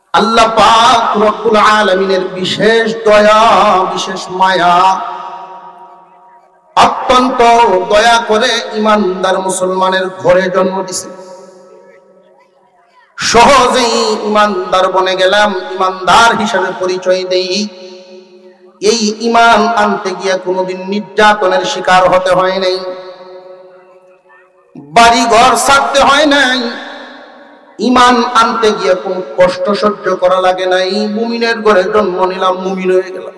আল্লাহ পাক রব্বুল আলামিনের বিশেষ দয়া, বিশেষ মায়া, অত্যন্ত দয়া করে ইমানদার মুসলমানের ঘরে জন্ম দিয়েছে। সহজেই ইমানদার বনে গেলাম, ইমানদার হিসেবে পরিচয় দেই। এই ইমান আনতে গিয়ে কোনোদিন নির্যাতনের শিকার হতে হয় নাই, বাড়ি ঘর ছাড়তে হয় নাই, ইমান আনতে গিয়ে কোন কষ্ট সহ্য করা লাগে নাই। মুমিনের ঘরে জন্ম নিলাম, মুমিন হয়ে গেলাম।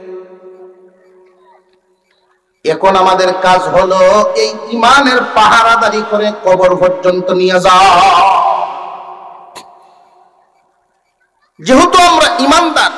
এখন আমাদের কাজ হলো এই ইমানের পাহারাদারি করে কবর পর্যন্ত নিয়ে যাওয়া। যেহেতু আমরা ইমানদার,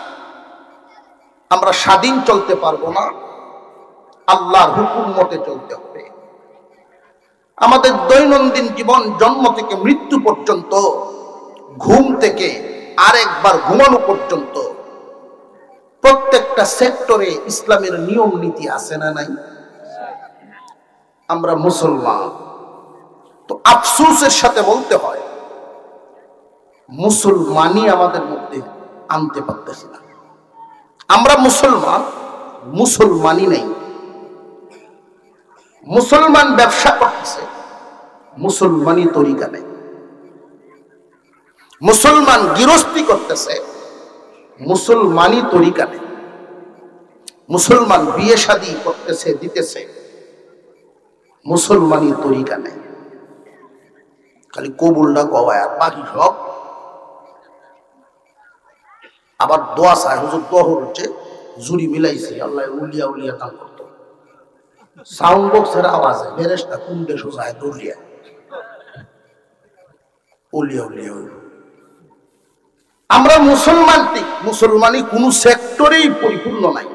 আমরা স্বাধীন চলতে পারবো না, আল্লাহর হুকুম মতে চলতে হবে। আমাদের দৈনন্দিন জীবন, জন্ম থেকে মৃত্যু পর্যন্ত, ঘুম থেকে আরেকবার ঘুমানো পর্যন্ত, প্রত্যেকটা সেক্টরে ইসলামের নিয়ম নীতি আছে না নাই? আমরা মুসলমান, তো আফসোসের সাথে বলতে হয় মুসলমানই আমাদের মধ্যে আনতে পারতেছি না। আমরা মুসলমান, মুসলমানই নেই। মুসলমান ব্যবসা করতেছে, মুসলমানই তরিকা নেই। মুসলমান গৃহস্থী করতেছে, মুসলমানই তরিকা নেই। মুসলমান বিয়ে শাদী করতেছে, দিতেছে, মুসলমানই তরিকা নেই। খালি কবুলটা গওয়ায়, আর বাকি সব আবার দোয়া চায়। হুজুর দোয়া হচ্ছে জুড়ি মিলাইছে, আল্লাহ উলিয়া উলিয়া দান করতো। সাউন্ড বক্সের আওয়াজে ফেরেশতা কুণ্ডে সোজায় দৌড়িয়া উলিয়া উলিয়া। আমরা মুসলমান, ঠিক মুসলমানই কোন সেক্টরেই পরিপূর্ণ নাই।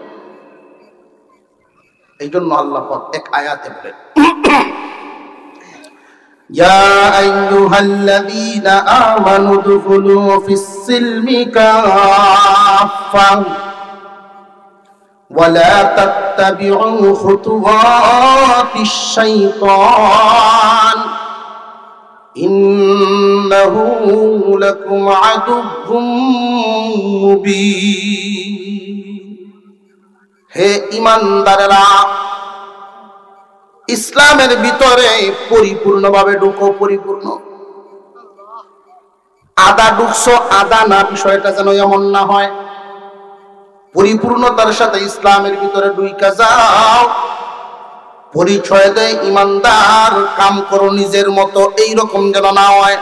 এই জন্য আল্লাহ পাক এক আয়াতে বলেন, ইয়া আইয়ুহাল্লাযীনা আমানু দুখুলু ফিস-সিলমি কাফা ওয়া লা তাত্তাবিউ খুতুওয়াতিশ শাইতান ইন্নাহু লাকুম আদুউম মুবিন। হে ঈমানদাররা, ইসলামের ভিতরে পরিপূর্ণভাবে ঢুকো। পরিপূর্ণ আদা ঢুকছো, আদা না, বিষয়টা যেন এমন না হয়। পরিপূর্ণতার সাথে ইসলামের ভিতরে ঢুইকা যাও। পরিচয় দেয় ইমানদার, কাম করো নিজের মতো, এইরকম যেন না হয়।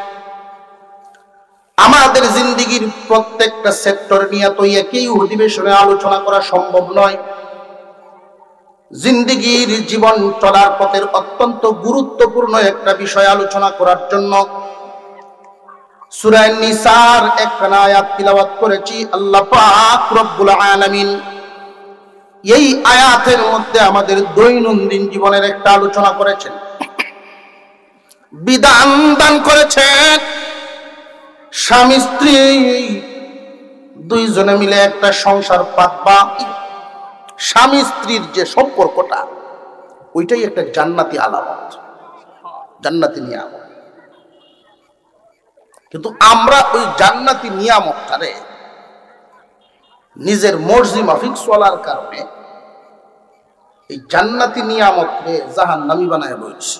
আমাদের জিন্দেগির প্রত্যেকটা সেক্টর নিয়ে তো একই অধিবেশনে আলোচনা করা সম্ভব নয়। জিন্দেগির জীবন চলার পথের অত্যন্ত গুরুত্বপূর্ণ একটা বিষয় আলোচনা করার জন্য সূরা নিসার একখানা আয়াত তিলাওয়াত করেছি। আল্লাহ পাক রব্বুল আলামিন এই আয়াতের মধ্যে আমাদের দৈনন্দিন জীবনের একটা আলোচনা করেছেন, বিধান দান করেছেন। স্বামী স্ত্রী দুইজনে মিলে একটা সংসার পাতবা। স্বামী স্ত্রীর যে সম্পর্কটা, ওইটাই একটা জান্নাতি আলামত, জান্নাতি নিয়ামত। কিন্তু আমরা ওই জান্নাতি নিয়ামতটারে নিজের মর্জি মাফিক চলার কারণে এই জান্নাতি নিয়ামতকে জাহান্নামী বানায় রয়েছে।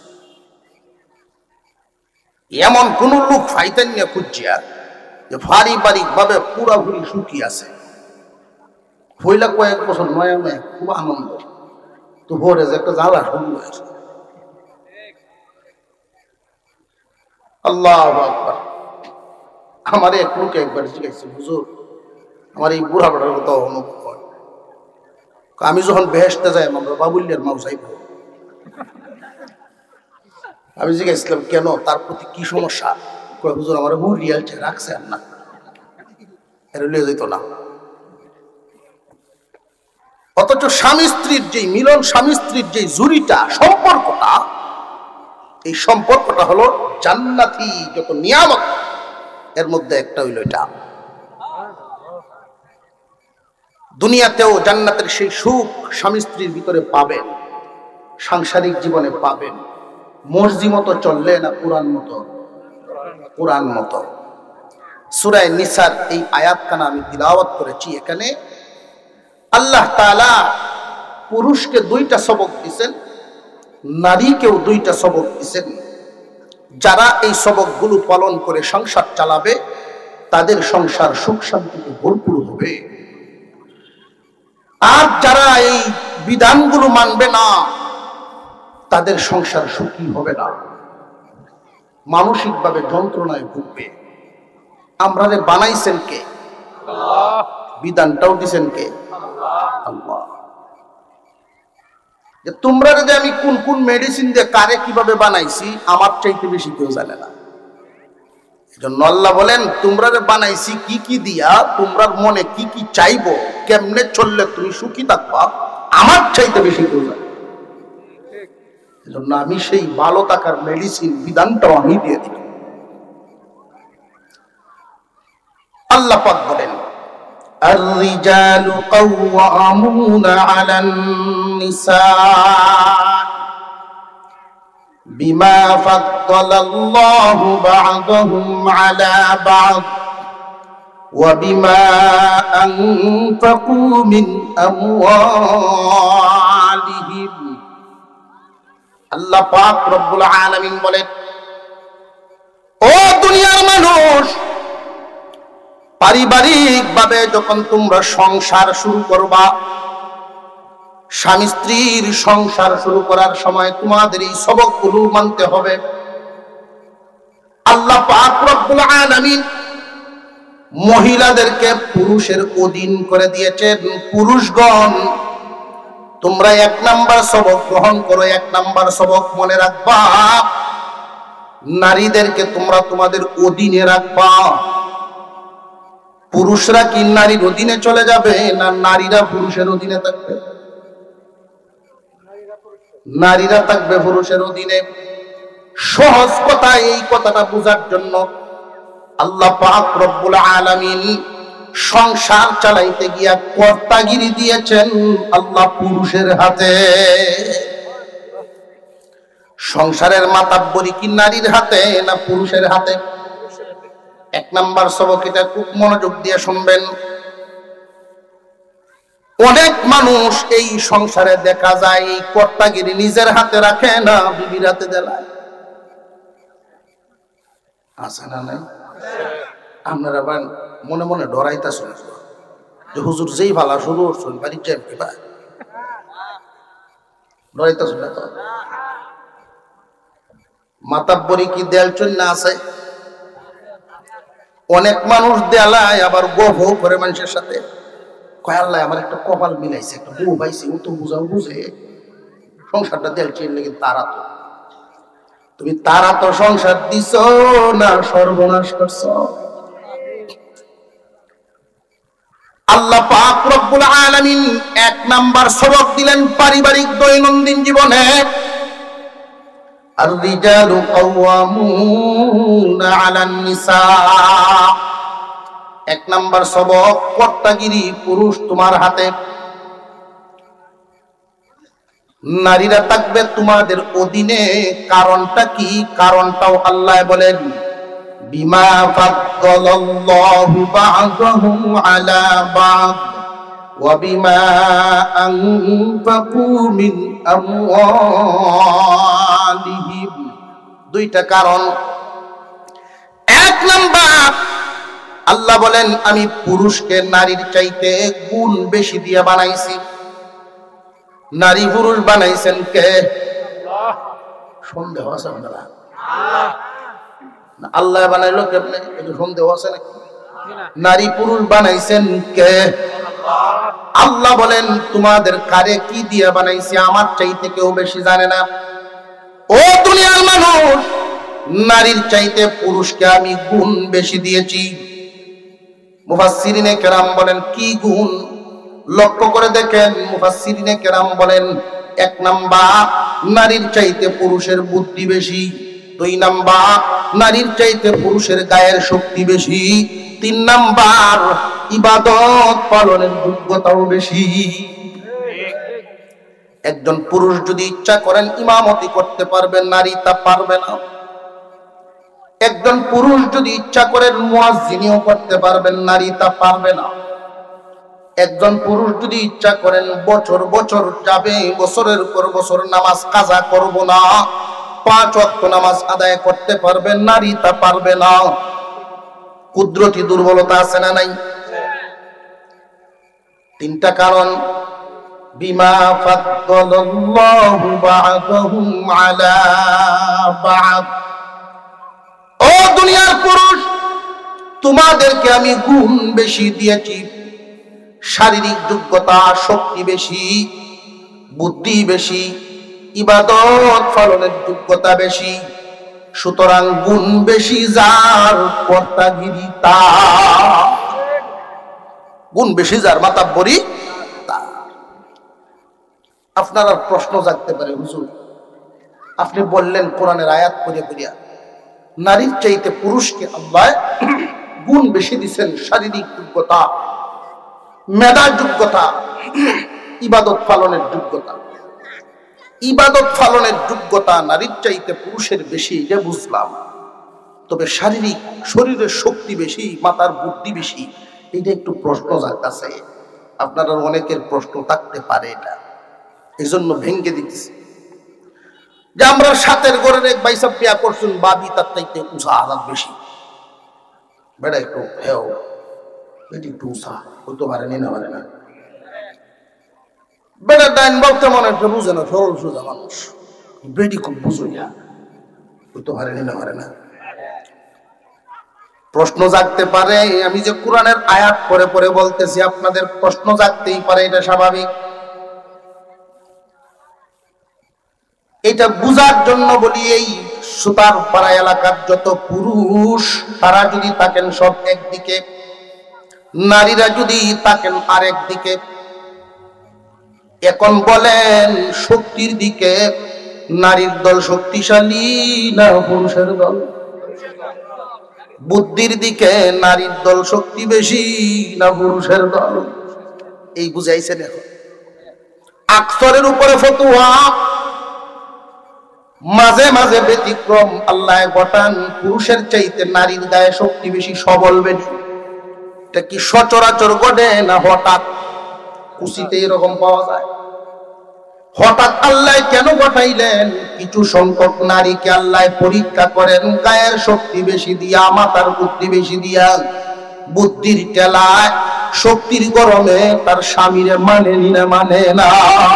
এমন কোন লোক ফাইতেন না খুঁজিয়া যে পারিবারিক ভাবে পুরাপুরি সুখী আছে। পয়লা কয়েক বছর নয়া নয়া খুব আনন্দ, তো ভোরে যে একটা জ্বালা শুরু হয়েছে। আল্লাহু আকবার। আমার এক লোক একবার জিজ্ঞাসা, হুজুর আমার এই বুড়া বেটার কথা অনুভব হয়, আমি যখন বেহেশতে যাই আমরা বাবুল্যের মাও যাইব। আমি জিজ্ঞাসলাম কেন, তার প্রতি কি সমস্যা? হুজুর আমার বহু রিয়ালছে রাখছেন না, এটা লিয়ে যেত না। অথচ স্বামী স্ত্রীর যে মিলন, স্বামী স্ত্রীর যে জুড়িটা, সম্পর্কটা, এই সম্পর্কটা হলো জান্নাতি যত নিয়ামত, এর মধ্যে একটা হইল এটা। দুনিয়াতেও জান্নাতের সেই সুখ স্বামী স্ত্রীর ভিতরে পাবেন, সাংসারিক জীবনে পাবেন। মর্জি মতো চললে না কোরআন মতো? কোরআন মতো। সূরা নিসার এই আয়াতখানা আমি তিলাওয়াত করেছি। এখানে আল্লাহ তাআলা পুরুষকে 2টা সবক দিয়েছেন, নারীকেও 2টা সবক দিয়েছেন। যারা এই সবকগুলো পালন করে সংসার চালাবে তাদের সংসার সুখ শান্তিতে ভরপুর হবে। আর যারা এই বিধানগুলো মানবে না তাদের সংসার সুখী হবে না, মানসিকভাবে যন্ত্রণায় ভুগবে। আমরারে বানাইছেন কে? আল্লাহ। বিধানটাও দিছেন কে? আল্লাহ। যে তোমরা যদি আমি কোন কোন মেডিসিন দিয়ে কারে কিভাবে বানাইছি আমার চাইতে বেশি কেউ জানে না। এজন্য আল্লাহ বলেন তোমরা বানাইছি কি কি দিয়া, তোমরা মনে কি কি চাইবো, কেমনে চললে তুমি সুখী থাকবা আমার চাইতে বেশি কেউ জানে। এজন্য আমি সেই ভালো থাকার মেডিসিন বিধানটাও আমি দিয়ে দিই। আল্লাহ পাক বলেন الرجال قوامون على النساء بما فضل الله بعضهم على بعض وبما أنفقوا من أموالهم আল্লাহ পাক রব্বুল আলামিন বলেন, ও দুনিয়ার মানুষ, পারিবারিক ভাবে যখন তোমরা সংসার শুরু করবা, স্বামী স্ত্রীর সংসার শুরু করার সময় তোমাদের এই সবকগুলো মানতে হবে। আল্লাহ পাক রব্বুল আলামিন মহিলাদেরকে পুরুষের অধীন করে দিয়েছেন। পুরুষগণ তোমরা 1 নাম্বার সবক গ্রহণ করো, 1 নাম্বার সবক মনে রাখবা, নারীদেরকে তোমরা তোমাদের অধীনে রাখবা। পুরুষরা কি নারীর অধীনে চলে যাবে না নারীরা পুরুষের অধীনে থাকবে? নারীরা থাকবে পুরুষের অধীনে। সহজ কথা, এই কথাটা বোঝার জন্য আল্লাহ পাক রব্বুল আলামিন সংসার চালাইতে গিয়া কর্তাগিরি দিয়েছেন আল্লাহ পুরুষের হাতে। সংসারের মাতাব্বরি কি নারীর হাতে না পুরুষের হাতে? 1 নাম্বার সবক, এটা খুব মনোযোগ দিয়ে শুনবেন। অনেক মানুষ এই সংসারে দেখা যায় এই কর্তাগিরি নিজের হাতে রাখে না, বিবির হাতে দেয়। আছে না নাই? আপনারা মনে মনে ডরাইতেছেন যে হুজুর যেই ভালা শুরু করছেন বাড়ির যাই কিবা, ডরাইতেছেন না তো? মাতাব্বরি কি দেয়াল চন্য আছে? অনেক মানুষ দেয়ালায় আবার গভ করে মানুষের সাথে কয় আল্লাহ আমার একটা কপাল মিলাইছে, একটা বউ পাইছে, ও তো বুঝে সংসারটা দেয়াল চেয়ে লেগে। তারা তো তুমি তারা তো সংসার দিছ না সর্বনাশ করছ। আল্লাহ পাক রব্বুল আলামিন 1 নাম্বার সবক দিলেন পারিবারিক দৈনন্দিন জীবনে, আর-রিজালু কাওয়ামুনা আলান নিসা। 1 নাম্বার সবক, কর্তাগিরি পুরুষ তোমার হাতে, নারীরা থাকবে তোমাদের অধীনে। কারণটা কি? কারণটাও আল্লাহ বলেন, বিমা ফাদ্দালাল্লাহু বা'দাহুম আলা বা'দ ওয়া বিমা আনফাকু মিন আমওয়ালিহিম। 2টা কারণ। 1 নাম্বার, আল্লাহ বলেন আমি পুরুষকে নারীর চাইতে গুণ বেশি দিয়ে বানাইছি। নারী পুরুষ বানাইছেন কে? আল্লাহ। সন্দেহ আছে আপনারা? আল্লাহ বানাইলো কেমনে? একটু সন্দেহ আছে নাকি? নারী পুরুষ বানাইছেন কে? আল্লাহ বলেন তোমাদের কারে কি দিয়ে বানাইছি আমার চাইতে কেউ বেশি জানে না। ও দুনিয়ার মানুষ, নারীর চাইতে পুরুষকে আমি গুণ বেশি দিয়েছি। মুফাসসিরিনে কেরাম বলেন কি গুণ? লক্ষ্য করে দেখেন, মুফাসসিরিনে কেরাম বলেন 1 নাম্বার, নারীর চাইতে পুরুষের বুদ্ধি বেশি। 2 নাম্বার, নারীর চাইতে পুরুষের গায়ের শক্তি বেশি। 3 নাম্বার, ইবাদত পালনের যোগ্যতাও বেশি। একজন পুরুষ যদি ইচ্ছা করেন ইমামতি করতে পারবেন, নারী তা পারবে না। একজন পুরুষ যদি ইচ্ছা করেন মুয়াজ্জিনিও করতে পারবেন, নারী তা পারবে না। একজন পুরুষ যদি ইচ্ছা করেন বছর বছর যাবে, বছরের পর বছর নামাজ কাজা করব না, 5 ওয়াক্ত নামাজ আদায় করতে পারবেন, নারী তা পারবে না। কুদরতি দুর্বলতা আছে না নাই? 3টা কারণ। বিমা ফাদ্দালাল্লাহু বা'দাহুম আলা বা'দ। ও দুনিয়ার পুরুষ, তোমাদেরকে আমি গুণ বেশি দিয়েছি, শারীরিক যোগ্যতা, শক্তি বেশি, বুদ্ধি বেশি, ইবাদত পালনের যোগ্যতা বেশি। সুতরাং গুণ বেশি যার কর্তাগিরি তার, গুণ বেশি যার মাতাব্বরি তার। আপনার আর প্রশ্ন জাগতে পারে, হুজুর আপনি বললেন কোরআনের আয়াত পড়ে পড়িয়া নারীর চাইতে পুরুষকে আল্লাহ গুণ বেশি দিচ্ছেন, শারীরিক যোগ্যতা, মেধা যোগ্যতা, ইবাদত পালনের যোগ্যতা। ইবাদত পালনের যোগ্যতা নারীর চাইতে পুরুষের বেশি, এটা বুঝলাম। তবে শারীরিক, শরীরের শক্তি বেশি, মাথার বুদ্ধি বেশি, এটা একটু প্রশ্ন জাগতেছে। আপনারা অনেকের প্রশ্ন থাকতে পারে, এটা এই জন্য ভেঙ্গে দিতেছি যে আমরা সাতের ঘরের এক বাইসা বিয়া করছেন, বাবি তার চাইতে উষা আলাদ বেশি, বেড়া একটু হেও, এটি একটু উষা হইতে পারেনি, না পারে না। বেড়া ডাইন বলতে মনে একটা বুঝে না, সরল সোজা মানুষ, বেডি খুব বুঝইয়া হইতে পারেনি, না পারে না। প্রশ্ন জাগতে পারে। আমি যে কোরআনের আয়াত পরে পরে বলতেছি, আপনাদের প্রশ্ন জাগতেই পারে, এটা স্বাভাবিক। এটা বুঝার জন্য বলি, এই সুতার পাড়া এলাকার যত পুরুষ, তারা যদি থাকেন সব একদিকে, নারীরা যদি থাকেন আরেক দিকে। এখন বলেন শক্তির দিকে নারীর দল শক্তিশালী না পুরুষের দল? বুদ্ধির দিকে নারীর দল শক্তি বেশি না পুরুষের দল? এই বুঝাইছেন। এখন আকসরের উপরে ফতোয়া, মাঝে মাঝে ব্যতিক্রম আল্লাহ ঘটান, পুরুষের চাইতে নারীর গায়ে শক্তি বেশি, সবল বেশি। এটা কি সচরাচর ঘটে না হঠাৎ কুচিতে এরকম পাওয়া যায়? হঠাৎ আল্লাহ কেন ঘটাইলেন? কিছু সংখ্যক নারীকে আল্লাহ পরীক্ষা করেন গায়ের শক্তি বেশি দিয়া, মাথার বুদ্ধি বেশি দিয়া। বুদ্ধির টেলায়, শক্তির গরমে তার স্বামীরে মানে না।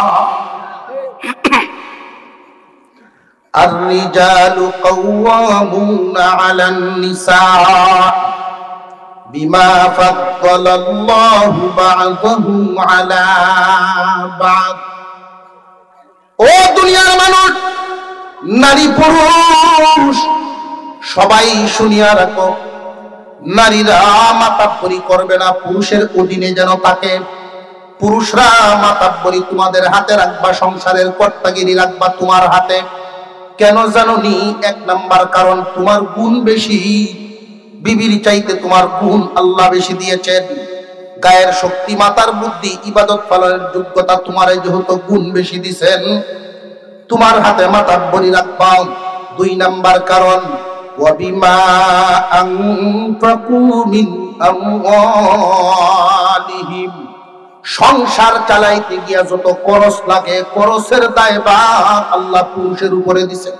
الرجال قوامون على النساء بما فضل الله بعضهم على بعض। ও দুনিয়ার মানুষ, নারী পুরুষ সবাই শুনিয়া রাখো, নারীরা মাতাব্বরি করবে না, পুরুষের অধীনে যেন থাকে। পুরুষরা মাতাব্বরি তোমাদের হাতে রাখবা, সংসারের কর্তাগিরি রাখবা তোমার হাতে। কেন জানোনি? 1 নাম্বার কারণ, তোমার গুণ বেশি, বিবির চাইতে তোমার গুণ আল্লাহ বেশি দিয়েছেন। গায়ের শক্তি, মাথার বুদ্ধি, ইবাদত পালনের যোগ্যতা তোমার যেহেতু গুণ বেশি দিয়েছেন, তোমার হাতে মাতাব্বরি রাখবা। 2 নাম্বার কারণ, ওয়াবিমা আনফাকু মিন আমওয়ালিহিম, সংসার চালাইতে গিয়া যত খরচ লাগে, খরচের দায়ভার আল্লাহ পুরুষের উপরে দিছে।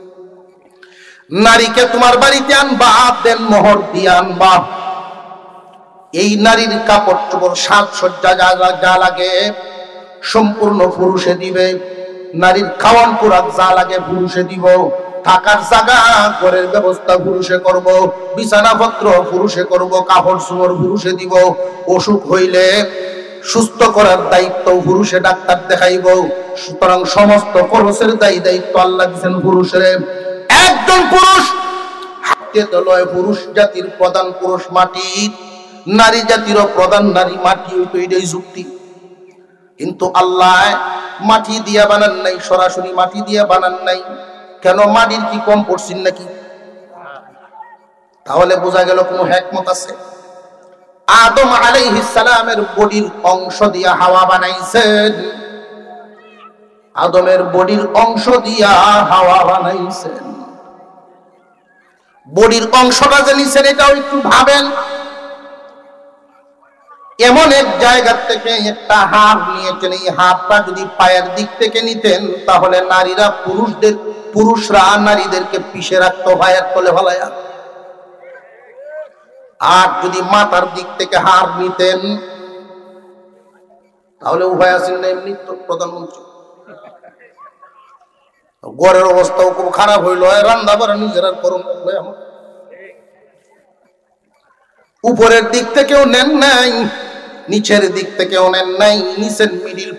নারীকে তোমার বাড়িতে আনবা, দেন মোহর দিয়ে আনবা। এই নারীর কাপড় চোপড়, সাজসজ্জা যা লাগে সম্পূর্ণ পুরুষে দিবে। নারীর খাওয়ান পোড়াক যা লাগে পুরুষে দিব। থাকার জায়গা, ঘরের ব্যবস্থা পুরুষে করব, বিছানাপত্র পুরুষে করব, কাপড় চোপড় পুরুষে দিব। অসুখ হইলে সুস্থ করার দায়িত্ব পুরুষে, ডাক্তার দেখাইব। সুতরাং সমস্ত খরচের দায়িত্ব আল্লাহ দিয়েছেন পুরুষের। একজন পুরুষ হাতে তলয়, পুরুষ জাতির প্রধান পুরুষ মাটির, নারী জাতিরও প্রধান নারী মাটি, হইতো এটাই যুক্তি। কিন্তু আল্লাহ মাটি দিয়া বানান নাই, সরাসরি মাটি দিয়া বানান নাই। কেন? মাটির কি কম পড়ছেন নাকি? তাহলে বোঝা গেল কোনো হিকমত আছে। আদম আলাইহিস সালামের বডির অংশ দিয়া হাওয়া বানাইছেন, আদমের বডির অংশ দিয়া হাওয়া বানাইছেন। বডির অংশটা যে নিছেন এটাও একটু ভাবেন। এমন এক জায়গা থেকে একটা হাত নিয়েছেন, এই হাতটা যদি পায়ের দিক থেকে নিতেন তাহলে পুরুষরা নারীদেরকে পিষে রাখতো ভাইয়ের তলে ভালায়া। আর যদি মাথার দিক থেকে হাত নিতেন তাহলে উভয় আছেন না এমনি তো প্রধানমন্ত্রী। গড়ের অবস্থাও খুব খারাপ হইল, রান্না বাড়া নিজের আর করুন। উপরের দিক থেকেও নেন নাই, নিচের দিক থেকেও নেন নাই, নিচেন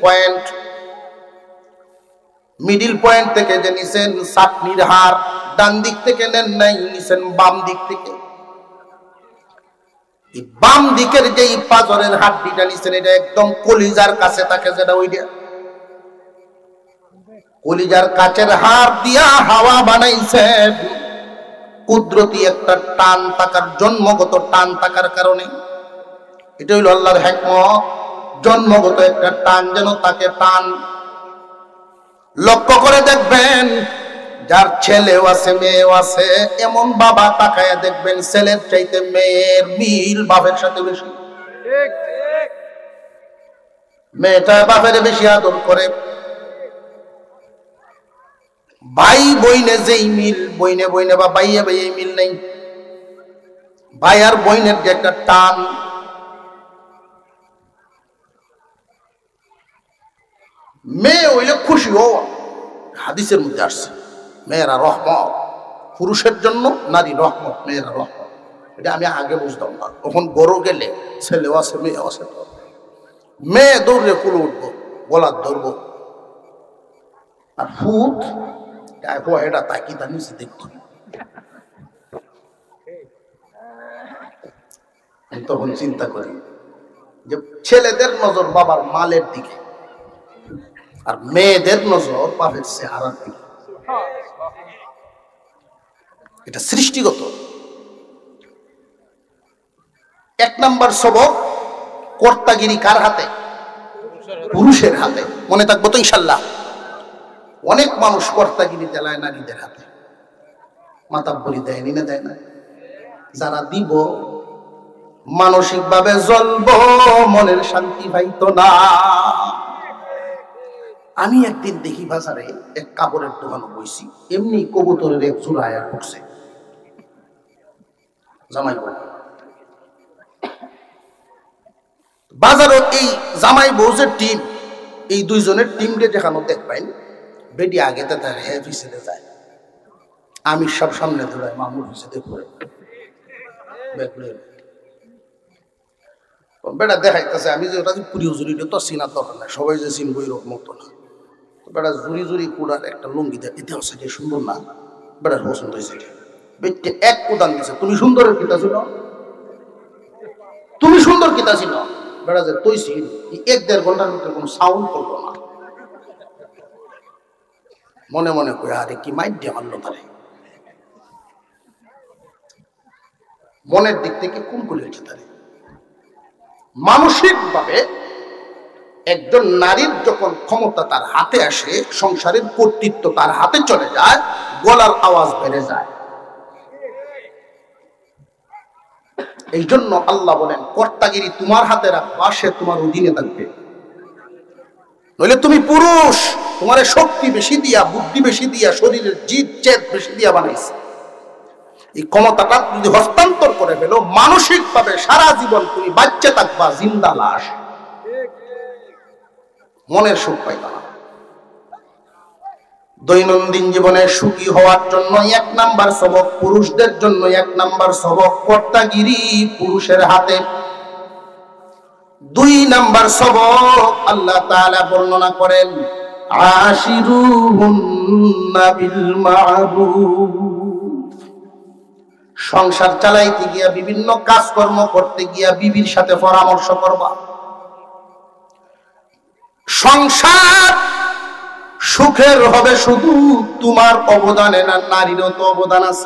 মিডিল পয়েন্ট থেকে যে নিচেন চাটনির হার, ডান দিক থেকে নেন নাই, নিচেন বাম দিক থেকে। বাম দিকের যে পাঁজরের হাড্ডিটা নিচেন এটা একদম কলিজার কাছে থাকে, যেটা ওইটা কলিজার কাছের হাড় দিয়া হাওয়া বানাইছেন। কুদরতি একটা টান থাকার, জন্মগত টান থাকার কারণে, এটা হইল আল্লাহর হিকমত। জন্মগত একটা টান যেন তাকে টান। লক্ষ্য করে দেখবেন যার ছেলেও আছে মেয়েও আছে, এমন বাবা তাকায়া দেখবেন ছেলের চাইতে মেয়ের মিল বাপের সাথে বেশি। মেয়েটা বাপের বেশি আদর করে। ভাই বইনে যেই মিল, বইনে বা ভাইয়ে ভাইয়ে মিল নেই। ভাই আর বইনের যে একটা টান, মেয়ে হইলে খুশি হও। হাদিসের মধ্যে আসছে মেয়েরা রহমত, পুরুষের জন্য নারী রহমত, মেয়েরা রহমত। এটা আমি আগে বুঝতাম না, তখন বড় গেলে ছেলেও আছে মেয়েও আছে। মেয়ে দৌড়লে কুলো উঠবো, গলার ধরবো, আর ফুট এটা তাকি তা নিচে দেখতো। তখন চিন্তা করি যে ছেলেদের নজর বাবার মালের দিকে, আর মেয়েদের নজর বাপের চেহারার দিকে। এটা সৃষ্টিগত। এক নাম্বার সবক, কর্তাগিরি কার হাতে? পুরুষের হাতে। মনে থাকবো তো ইনশাল্লাহ। অনেক মানুষ কর্তাগিরি দেলায় নারীদের হাতে। মাতাব্বরি দেয়নি না, দেয় না। যারা দিব মানসিক ভাবে জ্বলবো, মনের শান্তি পাইতো না। আমি একদিন দেখি বাজারে এক কাপড়ের দোকানে বইছি, এমনি কবুতরের এক জোড়া আয়া ঢুকছে। জামাই বউ, বাজারে এই জামাই বউ যে টিম, এই দুইজনের টিমকে যেখানে দেখবেন, বেটি আগে তো তার হ্যাঁ পিছনে যায়, আমি সব সামনে ধরাই, মামুর পিছনে ঘুরে বেটা দেখাইতেছে। আমি যে ওটা পুরিও জুড়ি তো চিনার দরকার নাই, সবাই যে চিনবো এরকম মতো না। বেটা জুড়ি কুড়ার একটা লুঙ্গি দেয়, এতে হচ্ছে যে সুন্দর না, বেটার পছন্দ হয়েছে। বেটে এক উদান দিছে, তুমি সুন্দরের কিতা ছিল, তুমি সুন্দর কিতা ছিল। বেটা যে তুই ছিল, 1-1.5 ঘন্টার ভিতরে কোনো সাউন্ড করলো না। মনে মনে কই আরে কি মাইট দিয়ে মারলো তারে। মনের দিক থেকে কুমকুলি হয়েছে তারে। মানসিক ভাবে একজন নারীর যখন ক্ষমতা তার হাতে আসে, সংসারের কর্তৃত্ব তার হাতে চলে যায়, গলার আওয়াজ বেড়ে যায়। এই জন্য আল্লাহ বলেন কর্তাগিরি তোমার হাতে রাখবা, সে তোমার অধীনে থাকবে। নইলে তুমি পুরুষ, তোমার শক্তি বেশি দিয়া, বুদ্ধি বেশি দিয়া, শরীরের জিদ চেদ বেশি দিয়া বানাইছে। এই ক্ষমতাটা যদি হস্তান্তর করে ফেলো, মানসিক ভাবে সারা জীবন তুমি বাচ্চা থাকবা জিন্দা লাশ, মনের সুখ পাইবা না। দৈনন্দিন জীবনে সুখী হওয়ার জন্য 1 নাম্বার সবক, পুরুষদের জন্য 1 নাম্বার সবক কর্তাগিরি পুরুষের হাতে। 2 নাম্বার সবক আল্লাহ তাআলা বর্ণনা করেন, আশিরুহুন্না বিল মা'রুফ। সংসার চালাইতে গিয়া, বিভিন্ন কাজকর্ম করতে গিয়া বিবির সাথে পরামর্শ করবা। সংসার সুখের হবে শুধু তোমার অবদানে না, নারীরও তো অবদান আছে।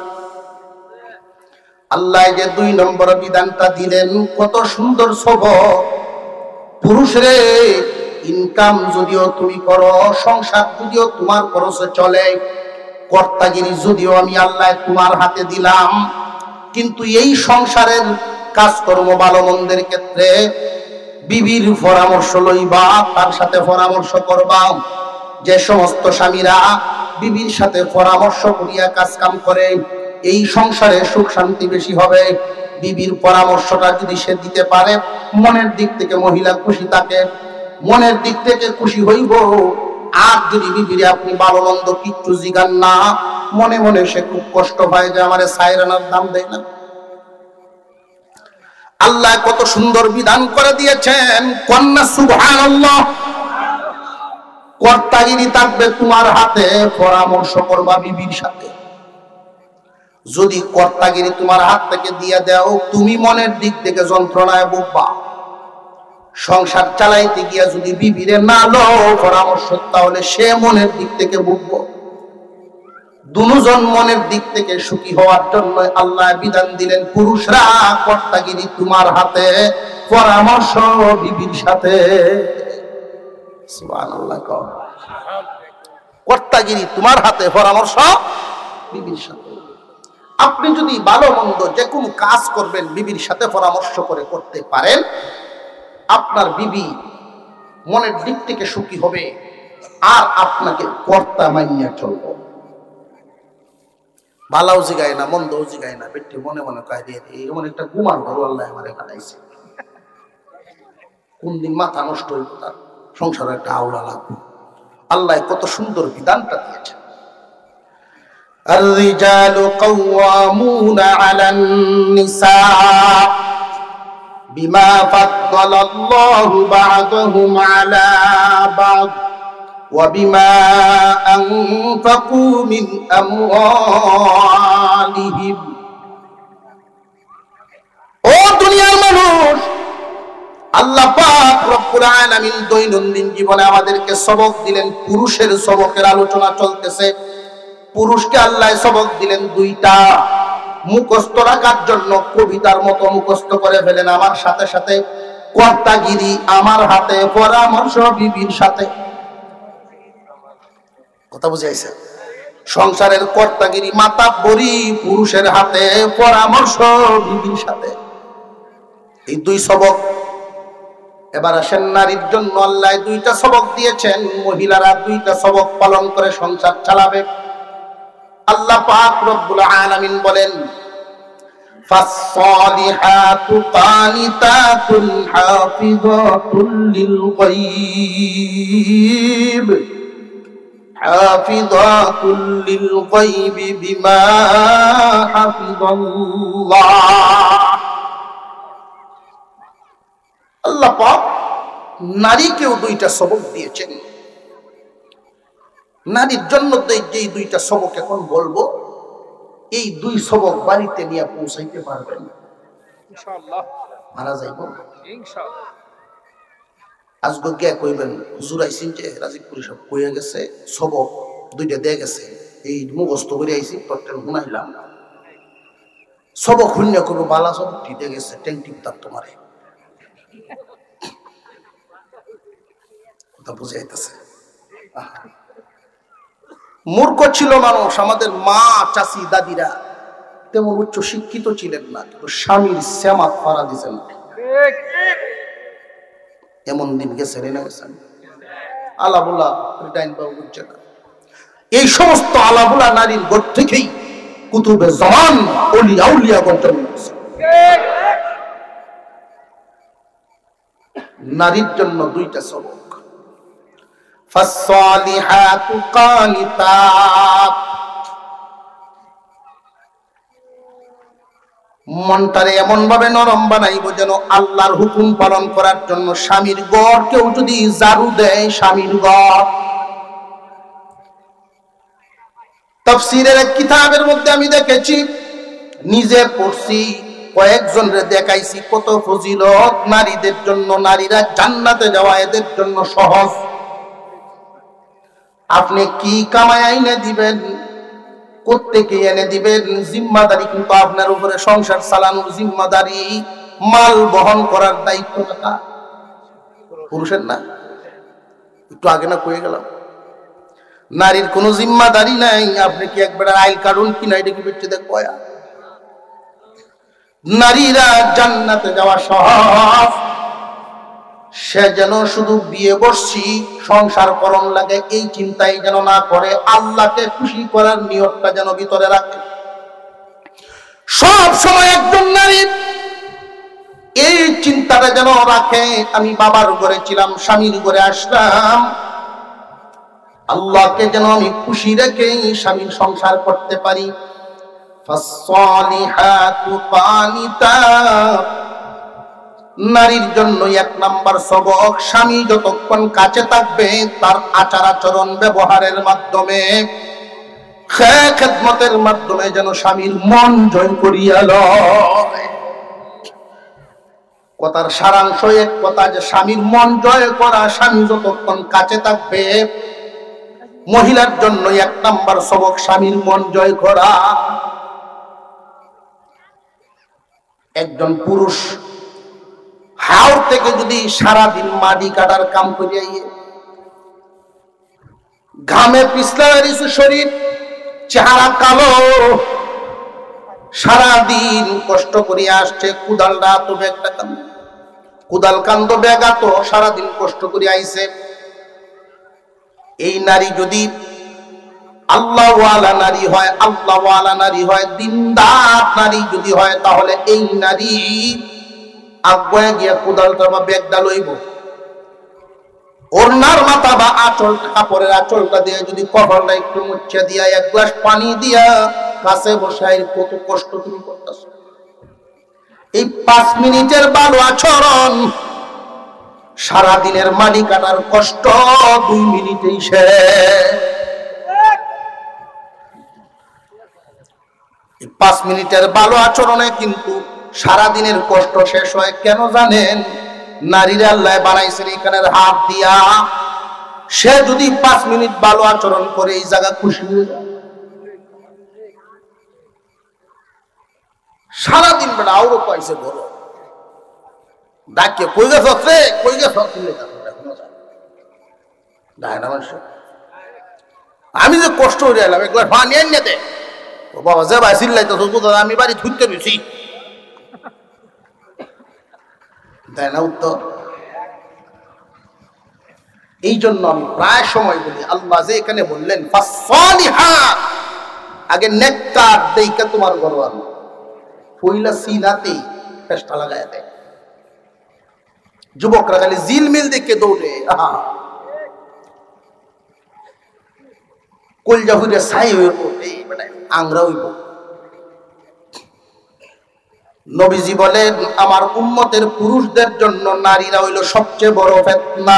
আল্লাহ যে 2 নম্বর বিধানটা দিলেন, কত সুন্দর সবক। পুরুষরে, ইনকাম যদিও তুমি করো, সংসার যদিও তোমার খরচে চলে, কর্তাগিরি যদিও আমি আল্লাহ তোমার হাতে দিলাম, কিন্তু এই সংসারের কাজকর্ম ভালো মন্দের ক্ষেত্রে বিবির পরামর্শ লইবা, তার সাথে পরামর্শ করবা। যে সমস্ত স্বামীরা বিবির সাথে পরামর্শ করিয়া কাজ কাম করে, এই সংসারে সুখ শান্তি বেশি হবে। বিবির পরামর্শটা যদি সে দিতে পারে, মনের দিক থেকে মহিলা খুশি থাকে, মনের দিক থেকে খুশি হইব। আর যদি বিবিরে আপনি ভালো মন্দ কিচ্ছু জিগান না, মনে মনে সে খুব কষ্ট পায় যে আমারে সাইরানার দাম দেয় না। আল্লাহ কত সুন্দর বিধান করে দিয়েছেন, কন্যা সুবহানাল্লাহ। কর্তাগিরি থাকবে তোমার হাতে, পরামর্শ করবা বিবির সাথে। যদি কর্তাগিরি তোমার হাত থেকে দিয়ে দাও, তুমি মনের দিক থেকে যন্ত্রণায় ভুগবা। সংসার চালাইতে গিয়া যদি বিবিরে না লও পরামর্শ, তাহলে সে মনের দিক থেকে ভুগবো। দুজন মনের দিক থেকে সুখী হওয়ার জন্য আল্লাহ বিধান দিলেন, পুরুষরা কর্তাগিরি তোমার হাতে, পরামর্শ বিবির সাথে। সুবহানাল্লাহ। কর্তাগিরি তোমার হাতে, পরামর্শ বিবির সাথে। আপনি যদি ভালো মন্দ যে কোনো কাজ করবেন বিবির সাথে পরামর্শ করে করতে পারেন, আপনার বিবি মনের দিক থেকে সুখী হবে, আর আপনাকে কর্তা মাইয়া চলবে। ভালাও জিগায় না, মন্দও জিগায় না, বেটি মনে মনে কয় দিয়ে এমন একটা গুমার ঘর আল্লাহ আমারে বানাইছে, কোন দিন মাথা নষ্ট হইব, তার সংসারে একটা আওলা লাগবে। আল্লাহ কত সুন্দর বিধানটা দিয়েছেন। الرجال قوامون على النساء بما فضل الله بعضهم على بعض وبما أنفقوا من أموالهم। ও দুনিয়ার মানুষ, আল্লাহ পাক রব্বুল আলামিন দৈনন্দিন জীবনে আমাদেরকে সবক দিলেন। পুরুষের সবকের আলোচনা চলতেছে। পুরুষকে আল্লাহ সবক দিলেন দুইটা, মুখস্থ রাখার জন্য কবিতার মতো মুখস্থ করে ফেলেন। আমার সাথে সাথে কর্তাগিরি আমার হাতে, পরামর্শ বিবির সাথে। কথা বুঝাইছে? সংসারের কর্তাগিরি মাতাব্বরি পুরুষের হাতে, পরামর্শ বিবির সাথে। এই দুই সবক। এবার আসেন নারীর জন্য আল্লাহ দুইটা সবক দিয়েছেন। মহিলারা দুইটা সবক পালন করে সংসার চালাবে। আল্লাহ পাক রব্বুল আলামিন বলেন, ফাসসালিহাতু কানিতাতুন হাফিযাতুল লিল গায়ব হাফিযাতুল লিল গায়ব বিমা হাফিযাল্লাহ। আল্লাহ পাক নারীকেও দুইটা সবক দিয়েছেন। নারীর জন্য যেই দুইটা সবক এখন বলবো, এই দুই সবক বাড়িতে নিয়ে পৌঁছাইতে পারবেন ইনশাআল্লাহ। মারা যাইব ইনশাআল্লাহ। আজকে কে কইবেন, হুজুর আইছেন যে রাজিকপুরি সব কইয়া গেছে, সবক দুইটা দিয়ে গেছে, এই মুখস্থ করে আইছি, তোরটা শুনাইলাম। সবক শূন্য করবো, বালা সবক দিতে গেছে, ট্যাং টিপতাম তোমারে। কথা বুঝাইতেছে? মূর্খ ছিল মানুষ। আমাদের মা, চাচি, দাদিরা তেমন উচ্চ শিক্ষিত ছিলেন না, কিন্তু স্বামীর শ্যামাত ফারা দিয়েছেন। এমন দিন গেছে, না গেছেন? আলাবুলা ডাইন বাবু বুঝছে না। এই সমস্ত আলাবুলা নারীর ঘর থেকেই কুতুবে জামান, ওলি আউলিয়া গঠন হয়েছে। নারীর জন্য দুইটা সবক। ফাসসালিহাতু কানিতাত, মনটারে এমন ভাবে নরম বানাইব যেন আল্লাহর হুকুম পালন করার জন্য স্বামীর ঘর কেউ যদি ঝাড়ু দেয়, স্বামীর ঘর। তাফসীরের এক কিতাবের মধ্যে আমি দেখেছি, নিজে পড়ছি, কয়েকজনরে দেখাইছি কত ফজিলত নারীদের জন্য। নারীরা জান্নাতে যাওয়া এদের জন্য সহজ। আপনি কি কামায় এনে দিবেন, কোত্থেকে এনে দিবেন, জিম্মাদারি কিন্তু আপনার উপরে। সংসার চালানোর জিম্মাদারি, মাল বহন করার দায়িত্ব পুরুষের না? একটু আগে না কয়ে গেলাম, নারীর কোনো জিম্মাদারি নাই। আপনি কি একবার আইল কারণ কিনা এটা কি বেঁচে দেখো? নারীরা জান্নাতে যাওয়া সহজ, সে যেন শুধু বিয়ে বসছি সংসার করণ লাগে এই চিন্তাই যেন না করে, আল্লাহকে খুশি করার নিয়তটা যেন ভিতরে রাখে। সব সময় একজন নারী এই চিন্তাটা যেন রাখে, আমি বাবার ঘরে ছিলাম, স্বামীর ঘরে আসলাম, আল্লাহকে যেন আমি খুশি রেখে স্বামীর সংসার করতে পারি। ফাসসালিহাতু কানিতাত, নারীর জন্য এক নাম্বার সবক, স্বামী যতক্ষণ কাছে থাকবে তার আচার আচরণ ব্যবহারের মাধ্যমে, খেদমতের মাধ্যমে যেন স্বামীর মন জয় করিয়া লয়। কথার সারাংশ এক কথা, যে স্বামীর মন জয় করা, স্বামী যতক্ষণ কাছে থাকবে। মহিলার জন্য এক নাম্বার সবক স্বামীর মন জয় করা। একজন পুরুষ হাওর থেকে যদি সারাদিন মাটি কাটার কাম করিয়া ঘামে পিছলার শরীর, চেহারা কালো, সারাদিন কষ্ট করিয়া আসছে, কুদাল রাত ব্যাগটা কান্দ, কুদাল কান্দ ব্যাগাত, সারাদিন কষ্ট করিয়া আইছে। এই নারী যদি আল্লাহওয়ালা নারী হয়, আল্লাহওয়ালা নারী হয়, দিনদার নারী যদি হয়, তাহলে এই নারী আগুয়া গিয়া কুদালটা বা ব্যাগটা লইব, ওড়নার মাথা বা আঁচলটা, কাপড়ের আঁচলটা দিয়ে যদি কপালটা একটু মুছে দিয়া এক গ্লাস পানি দিয়া কাছে বসাই, কত কষ্ট তুমি করতেছ। এই 5 মিনিটের ভালো আচরণ, সারাদিনের মাটি কাটার কষ্ট 2 মিনিটেই শেষ। 5 মিনিটের ভালো আচরণে কিন্তু সারাদিনের কষ্ট শেষ হয়। কেন জানেন? নারীরা আল্লাহ বানাইছেন এখানের হাত দিয়া, সে যদি 5 মিনিট ভালো আচরণ করে এই জায়গা খুশি হয়ে যায়। সারাদিন বেড়া আরো পাইছে বড় ডাকে, কই গেছ রে, কই গেছ, আমি যে কষ্ট হয়ে এলাম, একবার পানি এনে দে। ও বাবা যে ভাই চিল্লাই তো, আমি বাড়ি ধুইতে রয়েছি, দেয় না উত্তর। এই জন্য আমি প্রায় সময় বলি, আল্লাহ যে এখানে বললেন ফাসসালিহাত, আগে নেককার দেইকা তোমার গর্ব আল্লাহ পইলা সিনাতেই চেষ্টা লাগায় দেয়। যুবকরা খালি জিলমিল দেখে দৌড়ে, কলজা হইয়া ছাই হয়ে পড়ে, মানে আংরা হইব। নবীজি বলেন, আমার উম্মতের পুরুষদের জন্য নারীরা হইল সবচেয়ে বড় ফিতনা।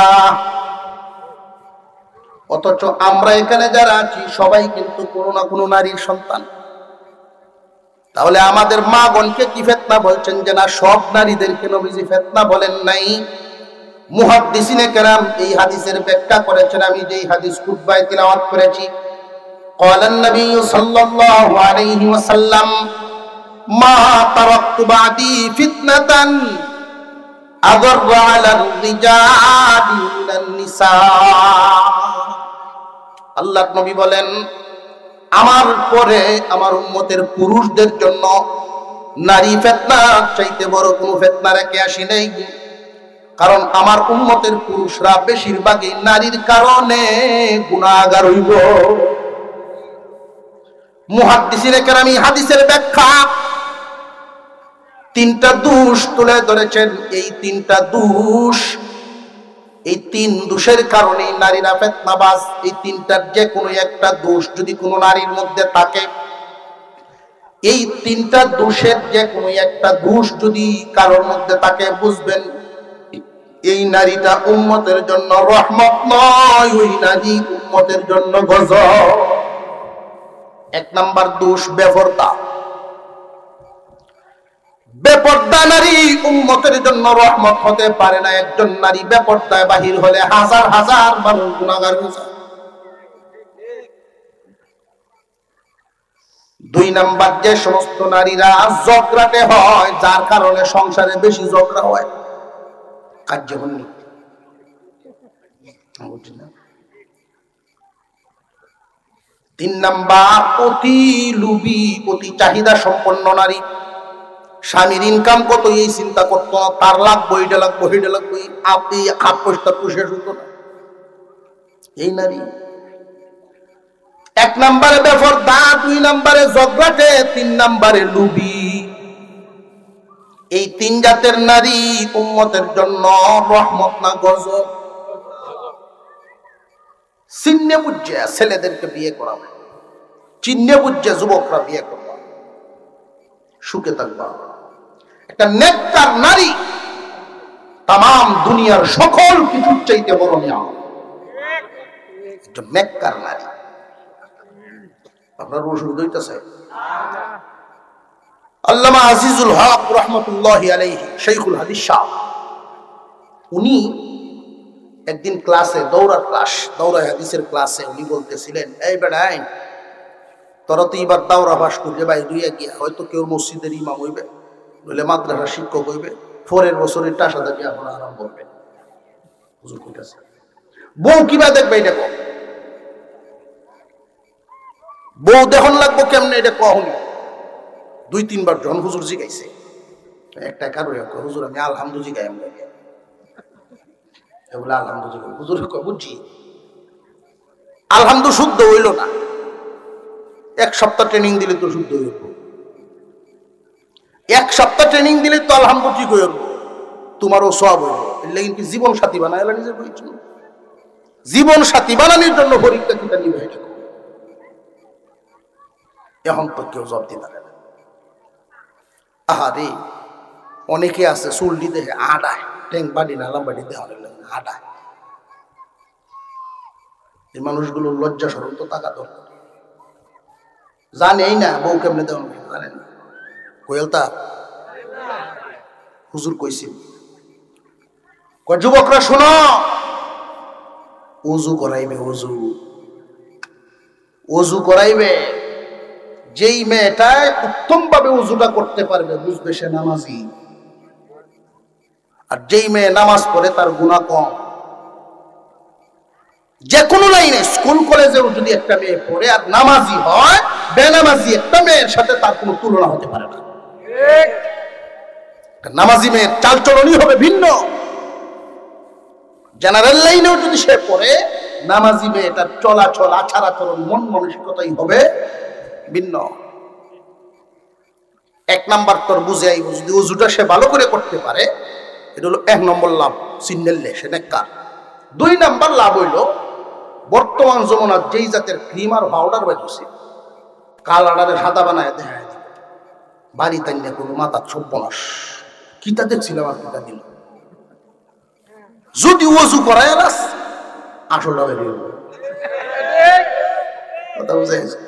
অথচ আমরা এখানে যারা আছি সবাই কিন্তু কোনো না কোনো নারীর সন্তান। তাহলে আমাদের মা বোনকে কি ফিতনা বলছেন যে না সব নারীদেরকে নবীজি ফিতনা বলেন নাই? মুহাদ্দিসিনে কেরাম এই হাদিসের ব্যাখ্যা করেছেন। আমি যেই হাদিস খুতবায় তিলাওয়াত করেছি, ক্বালান নবী সাল্লাল্লাহু আলাইহি ওয়াসাল্লাম, মা তারাকতু বাদি ফিতনাতান আদাররা আলার রিজালি মিনান নিসা। আল্লাহর নবী বলেন, আমার পরে আমার উম্মতের পুরুষদের জন্য নারী ফিতনা চাইতে বড় কোনো ফিতনা রেখে আসি নাই। কারণ আমার উম্মতের পুরুষরা বেশিরভাগই নারীর কারণে গুনাহগার হইব। মুহাদ্দিসিনে কেরাম এই হাদিসের ব্যাখ্যা 3টা দোষ তুলে ধরেছেন। এই 3টা দোষ, এই 3 দোষের কারণে নারীরা ফিতনাবাজ। এই 3টার যে কোনো একটা দোষ যদি কোনো নারীর মধ্যে থাকে, এই 3টা দোষের যে কোনো একটা দোষ যদি কারোর মধ্যে থাকে, বুঝবেন এই নারীটা উম্মতের জন্য রহমত নয়, ওই নারী উম্মতের জন্য গজব। 1 নাম্বার দোষ বেপরদা। বেপরদা নারী উম্মতের জন্য রহমত হতে পারে না। একজন নারী বেপরদায় বাহির হলে হাজার হাজার মানুষ গুনাহগার হয়ে যায়। 2 নাম্বার, যে সমস্ত নারীরা ঝগড়াটে হয়, যার কারণে সংসারে বেশি ঝগড়া হয়, কার্যবন্দী তিন নাম্বার অতি লুবি, অতি চাহিদা সম্পন্ন নারী। স্বামীর ইনকাম কত এই চিন্তা করতো না, তার লাগবো এটা লাগবো এটা লাগবো, আপনি হাত পয়সা পুষে শুতো না এই নারী। এক নম্বরে বেফরদা, দুই নম্বরে জগরাটে, তিন নম্বরে লুবি। এই তিন জাতের নারী উম্মতের জন্য রহমত না গজব। চিহ্নে বুঝে ছেলেদেরকে বিয়ে করাবে, চিহ্নে বুঝে যুবকরা বিয়ে করবে, সুখে থাকবা। একটা নেককার নারী তাম দুনিয়ার সকল কিছুর চাইতে বড় নিয়ামত। একটা নেককার নারী। আপনার অসুবিধা হইতেছে? আল্লামা আজিজুল হক রহমতুল্লাহি আলাইহি শাইখুল হাদিস সাহেব, উনি একদিন ক্লাসে, দৌড়া হাদিসের ক্লাসে উনি বলতেছিলেন, এই বেড়াই তোরা তো এবার দাওরা বাস করবে ভাই, দুইয়া গিয়া হয়তো কেউ মসজিদের ইমাম হইবে, নইলে মাদ্রাসার শিক্ষক হইবে, পরের বছরের টাসাদা বিয়া করা আরম্ভ করবে। হুজুর কইতাছে বউ কিবা দেখবে এটা কম, বউ দেখুন লাগবো কেমনে এটা কখনই। দুই তিনবার জন হুজুর জিগাইছে, একটা কারো হুজুর আমি আলহামদু জিগাই, আমি বলে আলহামদু জিগাই, হুজুর বুঝছি আলহামদু শুদ্ধ হইল না, এক সপ্তাহ ট্রেনিং দিলে তো শুদ্ধ হইল, এক সপ্তাহ ট্রেনিং দিলে তো আলহামদু ঠিক হইল, তোমারও সব হইল। এলে কিন্তু জীবন সাথী বানায় নিজের বইছিল, জীবন সাথী বানানোর জন্য পরীক্ষা কিটা নিবে এটা এখন তো কেউ জব দিতে পারে না। আহারে অনেকে আছে চুলটি দেখে আডায়, ট্যাং বাড়ি না লাম্বাড়ি দেওয়া আডায়। এই মানুষগুলোর লজ্জা সরল তো টাকা দরকার, জানেই না বউ কেমনে দেওয়া জানেন না। কোয়েল তা হুজুর কইছিল, যুবকরা শোনো, ওযু করাইবে, ওযু করাইবে। যেই মেয়েটা উত্তম ভাবে ওযুটা করতে পারবে বুঝবে সে নামাজি, আর যেই মেয়ে নামাজ পড়ে তার গুনাহ কম। যে কোনো লাইনে স্কুল কলেজেও যদি একটা মেয়ে পড়ে আর নামাজি হয়, বেনামাজি একটা মেয়ের সাথে তার কোনো তুলনা হতে পারে না। নামাজি মেয়ের চালচলনই হবে ভিন্ন। জেনারেল লাইনেও যদি সে পড়ে, নামাজি মেয়েটার চলাচল, আচার আচরণ, মন মানসিকতাই হবে ভিন্ন। এক নাম্বার তোর বুঝে আইব, যদি ওযুটা সে ভালো করে করতে পারে, এটা হলো এক নম্বর লাভ, সিন্নেললে সে নেককার। দুই নাম্বার লাভ হইল, বর্তমান যমুনার যেই জাতের ক্রিম আর পাউডার বাজছে, কালারে সাদা বানায় দেখা দিবে, বাড়ি তাই না কোনো মাথা সর্বনাশ, কিতা দেখছিলাম আর কিতা দিল। যদি ওযু করায় আলাস আসল বেরিয়ে কথা বুঝে গেছে।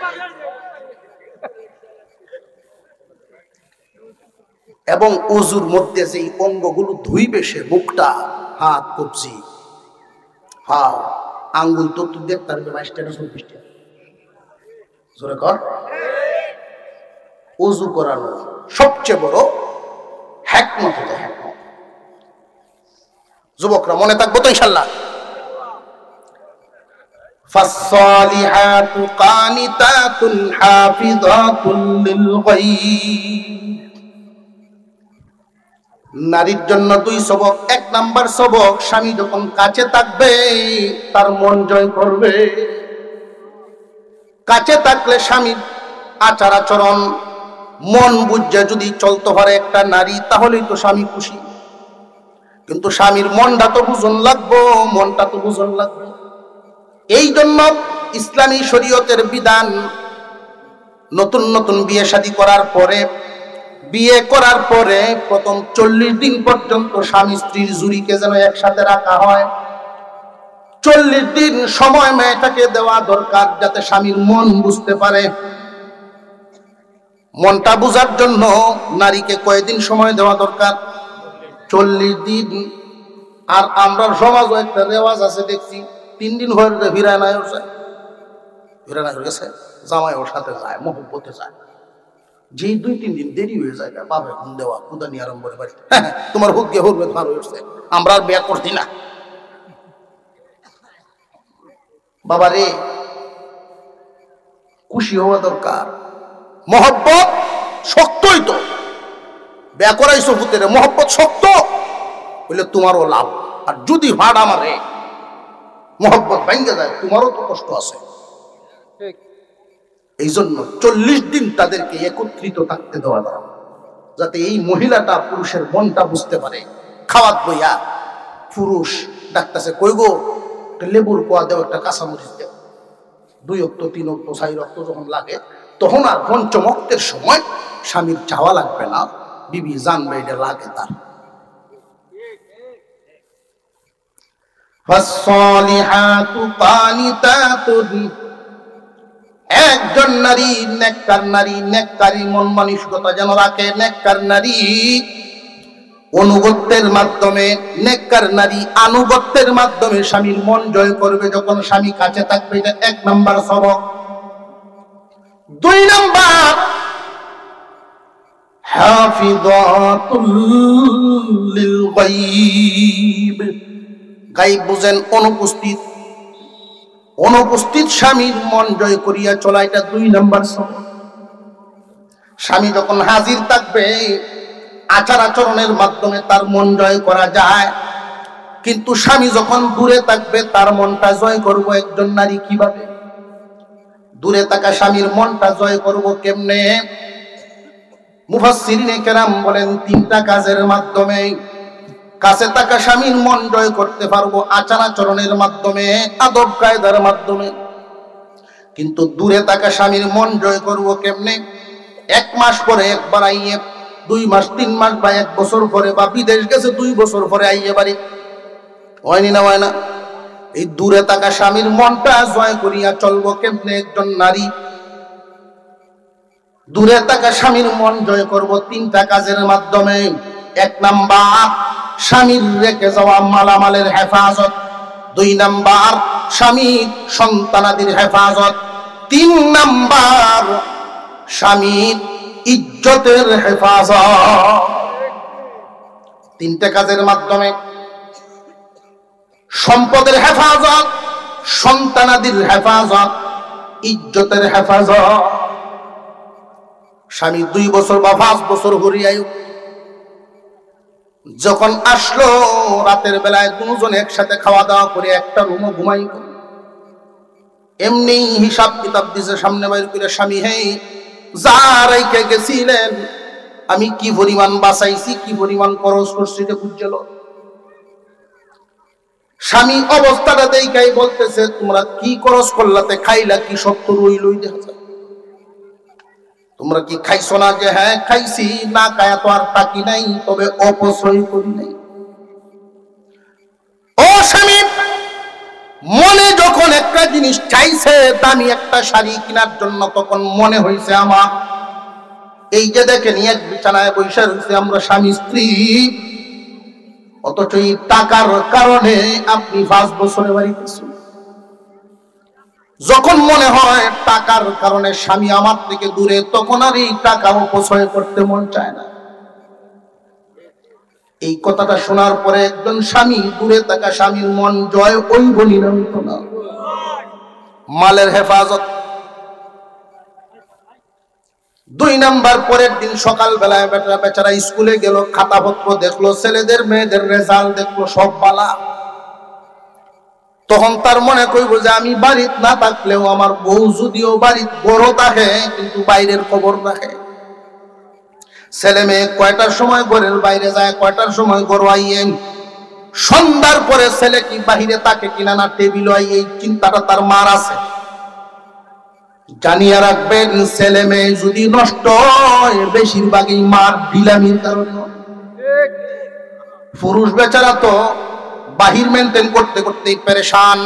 এবং ওযুর মধ্যে যেই অঙ্গগুলো ধুইবে সে, মুখটা, হাত, কবজি, হাত, আঙ্গুল, তো তুই দেখ পারবে 22 টাকা 24 টাকা জোরে কর। ওযু করানো সবচেয়ে বড় হিকমত, হিকমত। যুবকরা মনে থাকবো তো ইনশাআল্লাহ। ফাসসালিহাতু কানিতাতুন হাফিযাতুল লিল গায়ব। নারীর জন্য দুই সবক। এক নাম্বার সবক, স্বামী যখন কাছে থাকবে তার মন জয় করবে। কাছে থাকলে স্বামীর আচার আচরণ, মন বুঝে যদি চলতে পারে একটা নারী, তাহলেই তো স্বামী খুশি। কিন্তু স্বামীর মনটা তো বুঝন লাগবো, মনটা তো বুঝন লাগবে। এই জন্য ইসলামী শরীয়তের বিধান, নতুন নতুন বিয়ে শাদী করার পরে, প্রথম 40 দিন পর্যন্ত স্বামী স্ত্রীর জুড়িকে যেন একসাথে রাখা হয়। 40 দিন সময় মেয়েটাকে দেওয়া দরকার, যাতে স্বামীর মন বুঝতে পারে। মনটা বুঝার জন্য নারীকে কয়দিন সময় দেওয়া দরকার? 40 দিন। আর আমরা সমাজও একটা রেওয়াজ আছে, দেখছি 3 দিন হয়ে ভিরানা হয়ে গেছে, জামাই ওর সাথে যায়, মহব্বতে যায়। যেই 2-3 দিন দেরি হয়ে যায়, বাবা ঘুম দেওয়া কুদানি আরম্ভ করে বাড়ি, তোমার হুক গিয়ে হুরবে ভালো হচ্ছে, আমরা আর বিয়া করছি না। বাবা রে, খুশি হওয়া দরকার। মহব্বত শক্তই তো, ব্যয় করাইছো ভূতের, মহব্বত শক্ত বলে তোমারও লাভ। আর যদি ভাড়া মারে মহব্বত ভাঙ্গে যায়, তোমারও তো কষ্ট আছে। এই জন্য 40 দিন তাদেরকে একত্রিত থাকতে দেওয়া দরকার, যাতে এই মহিলাটা পুরুষের মনটা বুঝতে পারে। খাওয়াত বইয়া পুরুষ ডাকতেছে, কই গো লেবুর কোয়া দেও, একটা কাঁচামরিচ দেও। 2 অক্ত 3 অক্ত 4 অক্ত যখন লাগে, তখন আর পঞ্চমক্তের সময় স্বামীর চাওয়া লাগবে না, বিবি জানবে এটা লাগে তার। ফাসসালিহাতু কানিতাতুন, একজন নারী নেককার নারী, নেককারী মন মানসিকতা যেন রাখে। নেককার নারী অনুগত্যের মাধ্যমে, নেককার নারী আনুগত্যের মাধ্যমে স্বামীর মন জয় করবে যখন স্বামী কাছে থাকবে। এটা 1 নাম্বার সবক। 2 নাম্বার, হাফিযাতুল লিল গায়ব। গায়ব বুঝেন অনুপস্থিত, অনুপস্থিত স্বামীর মন জয় করিয়া চলা, এটা 2 নাম্বার সবক। স্বামী যখন হাজির থাকবে আচার আচরণের মাধ্যমে তার মন জয় করা যায়, কিন্তু স্বামী যখন দূরে থাকবে তার মনটা জয় করব একজন নারী কিভাবে? দূরে থাকা স্বামীর মনটা জয় করব কেমনে? মুফাসসিরিনে কেরাম বলেন 3টা কাজের মাধ্যমে। কাছে থাকা স্বামীর মন জয় করতে পারবো আচার আচরণের মাধ্যমে, আদব কায়দার মাধ্যমে। কিন্তু দূরে থাকা স্বামীর মন জয় করব কেমনে? 1 মাস পরে একবার আইয়ে, 2 মাস 3 মাস বা 1 বছর পরে, বা বিদেশ গেছে 2 বছর পরে আইয়ে বাড়ি, হয়নি না হয় না? এই দূরে থাকা স্বামীর মনটা জয় করিয়া চলবো কেমনে একজন নারী? দূরে থাকা স্বামীর মন জয় করব 3টা কাজের মাধ্যমে। 1 নাম্বার, স্বামীর রেখে যাওয়া মালামালের হেফাজত। 2 নাম্বার, স্বামীর সন্তানাদির হেফাজত। 3 নাম্বার, স্বামীর ইজ্জতের হেফাজত। 3টে কাজের মাধ্যমে সম্পদের হেফাজত, সন্তানাদির হেফাজত, ইজ্জতের হেফাজত। স্বামী 2 বছর বা 5 বছর ঘুরিয়ায় যখন আসলো, রাতের বেলায় দুজন একসাথে খাওয়া দাওয়া করে একটা রুমও ঘুমাই, এমনি হিসাব কিতাব দিছে সামনে বাইর করে, স্বামী হে যা রাইখে গেছিলেন আমি কি পরিমাণ বাঁচাইছি, কি পরিমাণ খরচ করছি এটা বুঝছিল। স্বামী অবস্থাটা দেখাই বলতেছে, তোমরা কি খরচ করলাতে, খাইলা কি? 70 রইলই দেখা যায়। তোমরা কি খাইছো না? যে হ্যাঁ খাইছি, না খায়া তো আর টাকি নাই, তবে অপচয় করি নাই। ও স্বামী, মনে যখন একটা জিনিস চাইছে, দামি একটা শাড়ি কেনার জন্য, তখন মনে হয়েছে আমার, এই যে দেখেন এক বিছানায় বসে রয়েছে আমরা স্বামী স্ত্রী, অথচ এই টাকার কারণে আপনি 5 বছরে বাড়িতেছেন। যখন মনে হয় টাকার কারণে স্বামী আমার থেকে দূরে, তখন আর এই টাকা অপচয় করতে মন চায় না। এই কথাটা শোনার পরে একজন স্বামী, দূরে থাকা স্বামীর মন জয় ওই বলি না, মালের হেফাজত। 2 নাম্বার, পরের দিন সকাল বেলায় বেচারা স্কুলে গেল, খাতাপত্র দেখলো, ছেলেদের মেয়েদের রেজাল্ট দেখলো, সব বালা। তখন তার মনে কইব যে আমি বাড়িতে না থাকলেও আমার বউ যদিও বাড়িতে বড় থাকে, কিন্তু বাইরের খবর রাখে। ছেলে মেয়ে কয়টার সময় ঘরের বাইরে যায়, কয়টার সময় ঘর আইয়ে, সন্ধ্যার পরে ছেলে কি বাহিরে থাকে কিনা, না টেবিল আইয়ে, এই চিন্তাটা তার মার আছে। জানিয়ে রাখবেন, ছেলে মেয়ে যদি নষ্ট হয় বেশিরভাগই মার ঢিলামির কারণে। পুরুষ বেচারা তো বাহির মেনটেন করতে করতেই পেরেশান।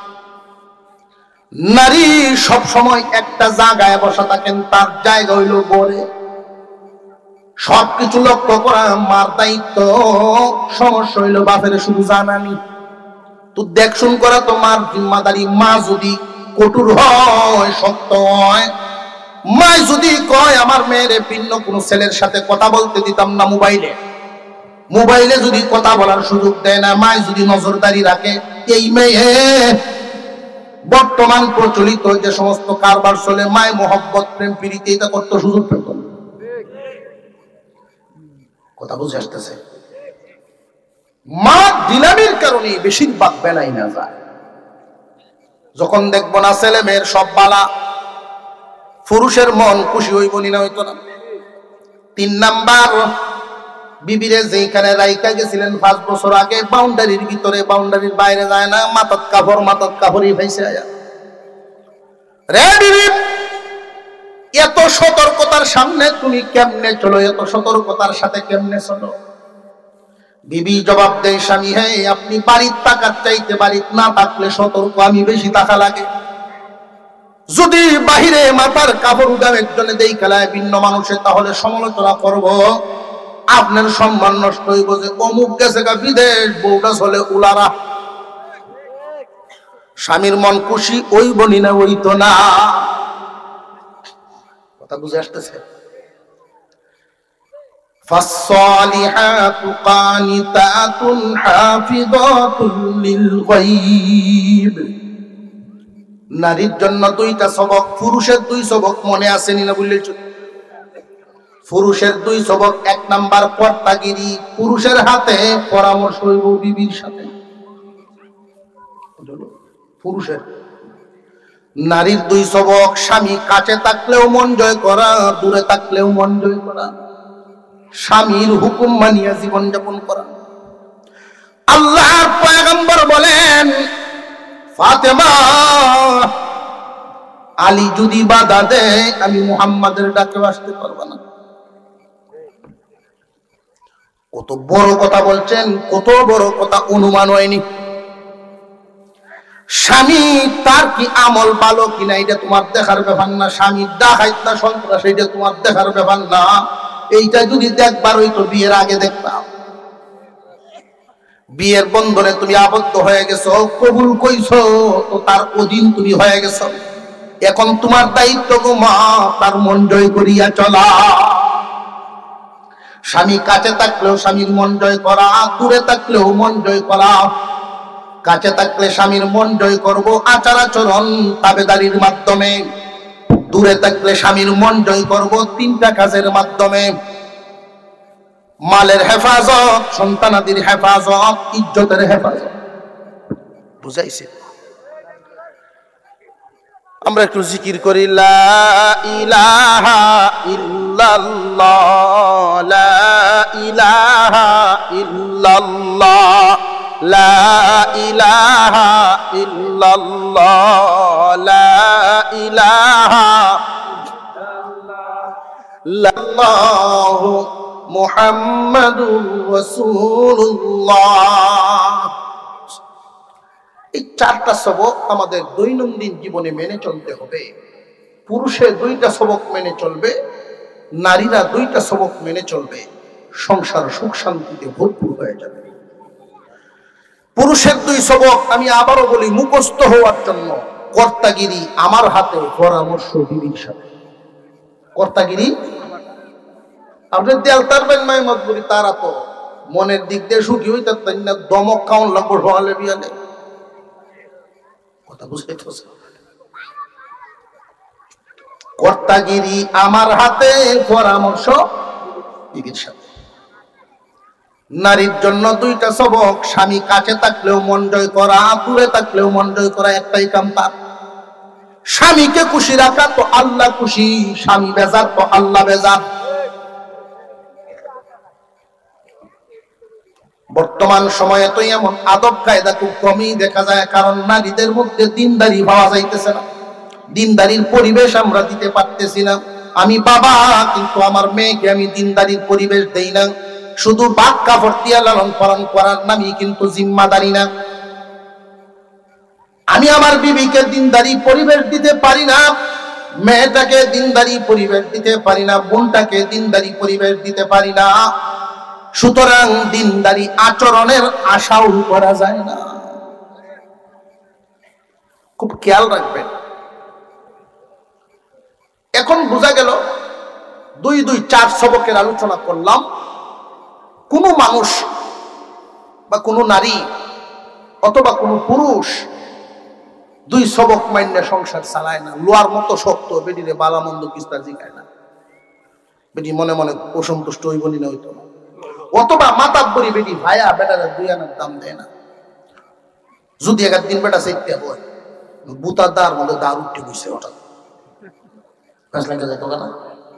নারী সব সময় একটা জায়গায় বসা থাকেন, তার জায়গা হইল ঘরে। সবকিছু লক্ষ্য করা মার দায়িত্ব, সমস্যা হইল বাপের শুধু জানানি। তো দেখশুন করা তো মার জিম্মাদারি। মা যদি কঠোর হয়, শক্ত হয়, মা যদি কয় আমার মেয়ের ভিন্ন কোন ছেলের সাথে কথা বলতে দিতাম না, মোবাইলে যদি কথা বলার সুযোগ দেয় না, মা যদি নজরদারি রাখে, এই মেয়ে বর্তমান প্রচলিত যে সমস্ত কারবার চলে মায় মোহব্বত প্রেম প্রীতি, এটা করতে সুযোগ পেত না। কথা বুঝে আসতেছে? মা দিলামের কারণে বেশিরভাগ বেলাই না যায়। যখন দেখবো না ছেলে মেয়ের সব বালা, পুরুষের মন খুশি হইব না, হইতো না। 3 নাম্বার, বিবিরে যেখানে রাইকা গেছিলেন 5 বছর আগে, বাউন্ডারির ভিতরে, বাউন্ডারির বাইরে যায় না, মাথাত কাপড়ই ভাইছে আয়া। রে বিবি, এত সতর্কতার সামনে তুমি কেমনে চলো? এত সতর্কতার সাথে কেমনে চলো? বিবি জবাব দেয়, স্বামী হে, আপনি বাড়ির টাকার চাইতে বাড়ির না থাকলে সতর্ক আমি বেশি টাকা লাগে। যদি বাহিরে মাথার কাপড় উদাম একজনে দেই খেলায় ভিন্ন মানুষে, তাহলে সমালোচনা করব, আপনার সম্মান নষ্ট হইব যে অমুক গেছে গা বিদেশ, বউটা চলে উলারা। স্বামীর মন খুশি ওই বনি না, ওই তো না। কথা বুঝে আসতেছে? فالصالحات قانتات حافظات للغيب। নারীর জন্য 2টা সবক, পুরুষের 2 সবক মনে আসেনি না বললে? পুরুষের 2 সবক। 1 নাম্বার কর্তাগিরি, পুরুষের হাতে পরামর্শ হইব বিবির সাথে। পুরুষের। নারীর 2 সবক, স্বামী কাছে থাকলেও মন জয় করা, দূরে থাকলেও মন জয় করা, স্বামীর হুকুম মানিয়া জীবন যাপন করা। আল্লাহর পয়গম্বর বলেন, ফাতেমা, আলী যদি বাধা দেয় আমি মুহাম্মাদের ডাকে আসতে পারবো না। কত বড় কথা বলছেন, কত বড় কথা অনুমান হয়নি। স্বামী তার কি আমল ভালো কিনা এটা তোমার দেখার ব্যাপার না, স্বামীর ডাকাইত না সন্ত্রাস এটা তোমার দেখার ব্যাপার না। এইটা যদি দেখবার হইতো বিয়ের আগে দেখতাম। বিয়ের বন্ধনে তুমি আবদ্ধ হয়ে গেছো, কবুল কইছো, তো তার অধীন তুমি হয়ে গেছো। এখন তোমার দায়িত্ব গো মা, তার মন জয় করিয়া চলা। স্বামী কাছে থাকলেও স্বামীর মন জয় করা, দূরে থাকলেও মন জয় করা। কাছে থাকলে স্বামীর মন জয় করব আচার আচরণ তাবেদারির মাধ্যমে, দূরে থাকলে স্বামীর মন জয় করব 3টা কাজের মাধ্যমে। মালের হেফাজত, সন্তানাদির হেফাজত, ইজ্জতের হেফাজত। বুঝাইছে? আমরা একটু জিকির করি, লা ইলাহা ইল্লাল্লাহ, লা ইলাহা ইল্লাল্লাহ, লা ইলাহা ইল্লাল্লাহ, লা ইলাহা ইল্লাল্লাহ, মুহাম্মাদুর রাসূলুল্লাহ। এই 4টা সবক আমাদের দৈনন্দিন জীবনে মেনে চলতে হবে। পুরুষের 2টা সবক মেনে চলবে, নারীরা 2টা সবক মেনে চলবে, সংসার সুখ শান্তিতে ভরপুর হয়ে যাবে। পুরুষের 2 সবক আমি আবারও বলি, মুখস্থ হওয়ার জন্য কর্তাগিরি আমার হাতে, পরামর্শ বিবির সাথে। কর্তাগিরি আপনি দেয়াল তারবেন মাই মজবুরি, তারা তো মনের দিক দিয়ে সুখী হইতে না, দমক খাওয়ান লাগবো সকালে বিয়ালে। কথা বুঝাইতেছে? কর্তাগিরি আমার হাতে, পরামর্শ বিবির সাথে। নারীর জন্য 2টা সবক, স্বামী কাছে থাকলেও মন জয় করা, দূরে থাকলেও মন জয় করা, একটাই কাম তার। স্বামীকে খুশি রাখা তো আল্লাহ খুশি, স্বামী বেজার তো আল্লাহ বেজার। বর্তমান সময়ে তো এমন আদব কায়দা খুব কমই দেখা যায়, কারণ নারীদের মধ্যে দিনদারি পাওয়া যাইতেছে না, দিনদারির পরিবেশ আমরা দিতে পারতেছি না। আমি বাবা, কিন্তু আমার মেয়েকে আমি দিনদারির পরিবেশ দেই না। শুধু বাক কাপড় দিয়া লালন পালন করার নামই কিন্তু জিম্মাদারি না। আমি আমার বিবিকে দিনদারি পরিবেশ দিতে পারি না, মেয়েটাকে দিনদারি পরিবেশ দিতে পারি না, বোনটাকে দিনদারি পরিবেশ দিতে পারি না। সুতরাং দিনদারি আচরণের আশাও করা যায় না। খুব খেয়াল রাখবেন। এখন বোঝা গেল 2-4 সবকের আলোচনা করলাম। কোন মানুষ বা কোন নারী অথবা কোন পুরুষ দুই সবক মাইন্যা সংসার চালায় না, লোয়ার মতো শক্ত, বেটিরে বালা মন্দ কিস্তা জিগায় না, বেটি মনে মনে অসন্তুষ্ট হইবনি না হইতো না। অথবা মাতাব্বরি বেটি ভাইয়া বেটারা 2 আনার দাম দেয় না, যদি 1 দিন বেটা চাইতে হয় বুতার দার মধ্যে দার উঠে বসে হঠাৎ লাগে যেত না।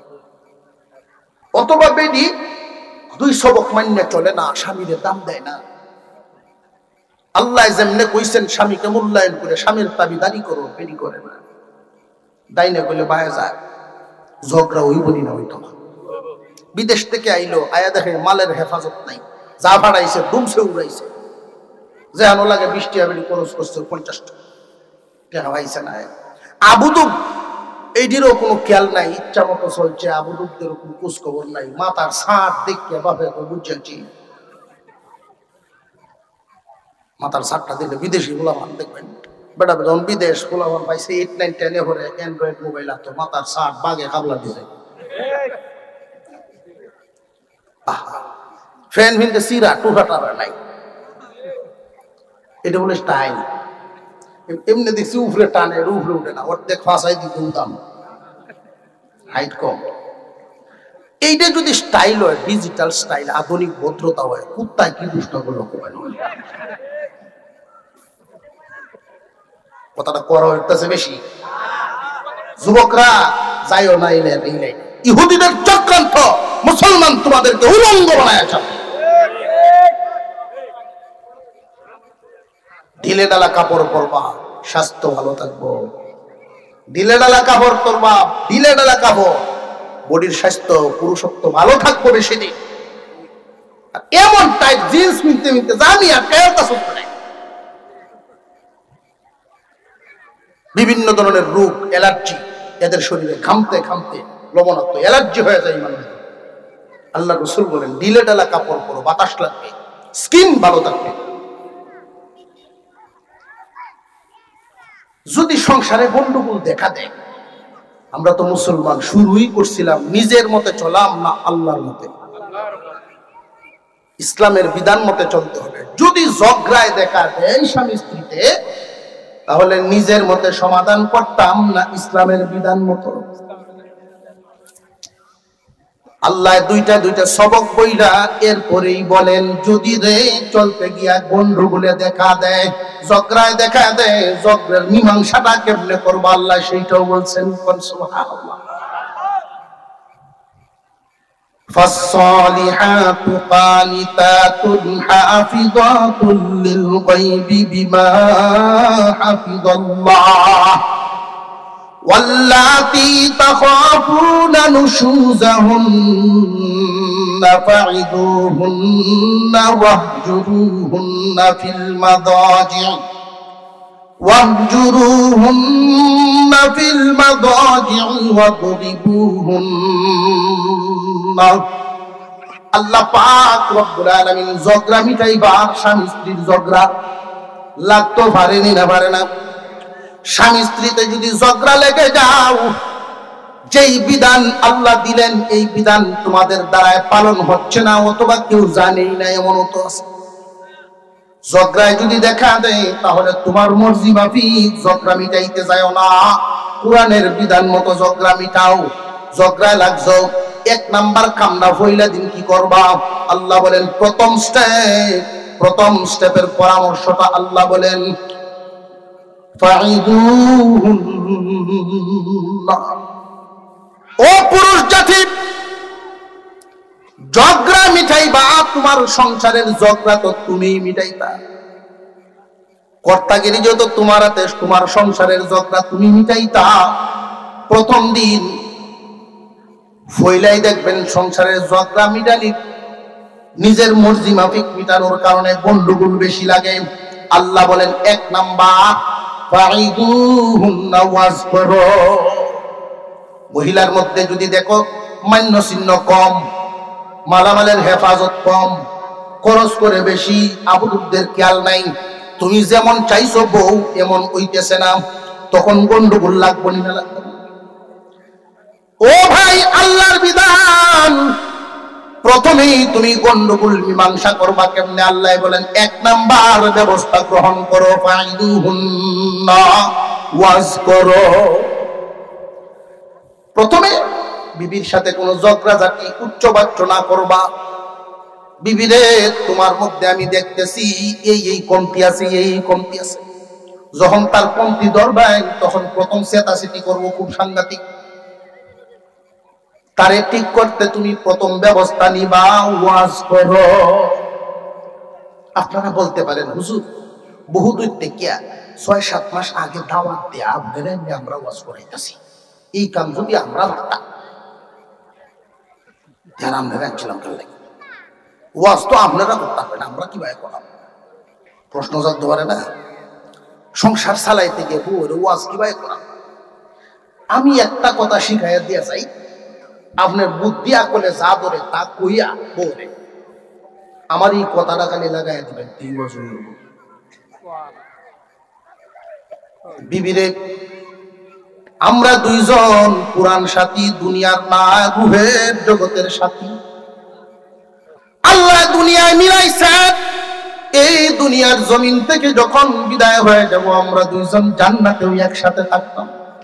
অথবা বেটি 2 সবক মাইন্যা চলে না, স্বামীর দাম দেয় না। আল্লাহ যেমনে কইছেন স্বামীকে মূল্যায়ন করে স্বামীর দাবিদারি করো, বেটি করে না। দাইনে কইলে বায়া যায়, ঝগড়া হইবনি না হইতো না। বিদেশ থেকে আইলো, আয়া দেখে মালের হেফাজত নাই, যা ভাড়াইছে ডুমসে উড়াইছে, যেন লাগে 20 টাকা বেটি খরচ করছে, 50 টাকা পাইছে না। আবুদুব এইটিরও কোনো খেয়াল নাই, ইচ্ছা মতো চলছে, আবুদুবদেরও কোনো খোঁজ খবর নাই। মাথার ছাদ দেখে বাপে বুঝছি, মাথার ছাদটা দেখলে বিদেশি গোলামান দেখবেন, বেটা যখন বিদেশ গোলামান পাইছে 8, 9, 10 করে অ্যান্ড্রয়েড মোবাইল আতো, মাথার ছাদ বাগে কাবলা দিয়ে ফ্যান ফিনতে সিরা টুকাটারা নাই, এটা বলে স্টাইল। এমনি দেখছি উপরে টানে, উপরে উঠে না, অর্ধেক ফাঁসাই দিতে উদাম, হাইট কম। এইটা যদি স্টাইল হয়, ডিজিটাল স্টাইল, আধুনিক ভদ্রতা হয়, কুত্তায় কি দুষ্ট করলো কথাটা করা হইতেছে বেশি। যুবকরা যাইও না এই লাইনে, ইহুদিদের চক্রান্ত, মুসলমান তোমাদেরকে উলঙ্গ বানায় যাবে। ঢিলে ডালা কাপড় পরবা, স্বাস্থ্য ভালো থাকবো। ঢিলে ডালা কাপড় পরবা, ঢিলে ডালা কাপড়, বডির স্বাস্থ্য পুরুষত্ব ভালো থাকবো বেশি দিন। এমন টাইট জিন্স মিলতে মিলতে জানি আর কেউটা সত্য নাই। বিভিন্ন ধরনের রোগ, অ্যালার্জি, এদের শরীরে ঘামতে ঘামতে লবণাক্ত অ্যালার্জি হয়ে যায় মানুষ। আল্লাহ রাসূল বলেন ঢিলে ঢালা কাপড় পরো, বাতাস লাগবে, স্কিন ভালো থাকবে। যদি সংসারে গন্ডগোল দেখা দেয়, আমরা তো মুসলমান, শুরুই করছিলাম নিজের মতে চলাম না আল্লাহর মতে, ইসলামের বিধান মতে চলতে হবে। যদি ঝগড়ায় দেখা দেয় স্বামী স্ত্রীতে, তাহলে নিজের মতে সমাধান করতাম না ইসলামের বিধান মতো। আল্লাহ দুইটা সবক বইলা এরপরেই বলেন, যদি রে চলতে গিয়া গন্ডগোলে দেখা দেয়, ঝগড়ায় দেখা দেয়, ঝগড়ার মীমাংসাটা কেমনে করবো আল্লাহ সেইটাও বলছেন। সুবহানাল্লাহ। فالصالحات قانتات حافظات للغيب بما حفظ الله واللاتي تخافون نشوزهن فعظوهن واهجروهن في المضاجع واضربوهن। আল্লাহ পাক রব্বুল আলামিন ঝগড়া মিটাইবার, স্বামী স্ত্রীর ঝগড়া লাগতো পারেনি না পারে না। স্বামী স্ত্রীতে যদি ঝগড়া লেগে যাও, যেই বিধান আল্লাহ দিলেন এই বিধান তোমাদের দ্বারায় পালন হচ্ছে না, অথবা কেউ জানেই না, এমন তো আছে। ঝগড়ায় যদি দেখা দেয়, তাহলে তোমার মর্জি মাফিক ঝগড়া মিটাইতে যায় না, কোরআনের বিধান মতো ঝগড়া মিটাও। ঝগড়ায় লাগছো, 1 নাম্বার কামনা হইলা দিন কি করবা? আল্লাহ বলেন প্রথম স্টেপের পরামর্শটা আল্লাহ বলেন ও পুরুষ জাতি, ঝগড়া মিটাইবা, তোমার সংসারের ঝগড়া তো তুমি মিটাইবা। কর্তাগিরি যত তোমার হাতে, তোমার সংসারের ঝগড়া তুমি মিটাইতা। প্রথম দিন ফইলাই দেখবেন সংসারের ঝগড়া মিটালি নিজের মর্জি মাফিক মিটানোর কারণে গন্ডগোল বেশি লাগে। আল্লাহ বলেন 1 নাম্বার ফাইদুহুন্না ওয়াজফারু। মহিলার মধ্যে যদি দেখো মান্য চিহ্ন কম, মালামালের হেফাজত কম, খরচ করে বেশি, আবুদুবদের খেয়াল নাই, তুমি যেমন চাইছো বউ এমন হইতেছে না, তখন গন্ডগোল লাগবো না লাগবে? ও ভাই, আল্লাহর বিধান প্রথমেই তুমি গন্ডগোল মীমাংসা করবা কেমনে? আল্লাহ বলেন 1 নাম্বার ব্যবস্থা গ্রহণ করো, ফাইদুহুন্না, ওয়াজ করো। প্রথমে বিবির সাথে কোনো ঝগড়াঝাটি উচ্চবাচ্য না করবা। বিবিরে, তোমার মধ্যে আমি দেখতেছি এই কমতি আছে, এই কমতি আছে। যখন তার কমতি ধরবেন তখন প্রথম চেতাচেতি করবো খুব সাংঘাতিক। তারে ঠিক করতে তুমি প্রথম ব্যবস্থা নিবা, ওয়াজ করো। আপনারা বলতে পারেন, হুজুর বহু দূর থেকে 6-7 মাস আগে দাওয়াত দিয়ে আপনারা আমরা ওয়াজ করাইতেছি, এই কাম যদি আমরা পারতাম, যারা আপনারা ছিলাম কেন? ওয়াজ তো আপনারা করতে পারবেন, আমরা কিভাবে করাম? প্রশ্ন জানতে পারে না? সংসার চালাইতে গিয়ে বউয়ের ওয়াজ কিভাবে করাম? আমি একটা কথা শিখাইয়া দিয়ে যাই, আপনার বুদ্ধি আকলে যা ধরে তা কইয়া বউরে আমার এই কথাটা খালি লাগাইয়া দিবেন, 3 বছর বিবিরে। আমরা দুইজন পুরাণ সাথী, দুনিয়ার না রুহের জগতের সাথী। আল্লাহ দুনিয়ায় মিলাইছেন, এই দুনিয়ার জমিন থেকে যখন বিদায় হয়ে যাব আমরা দুইজন জান্নাতেও একসাথে থাকতাম।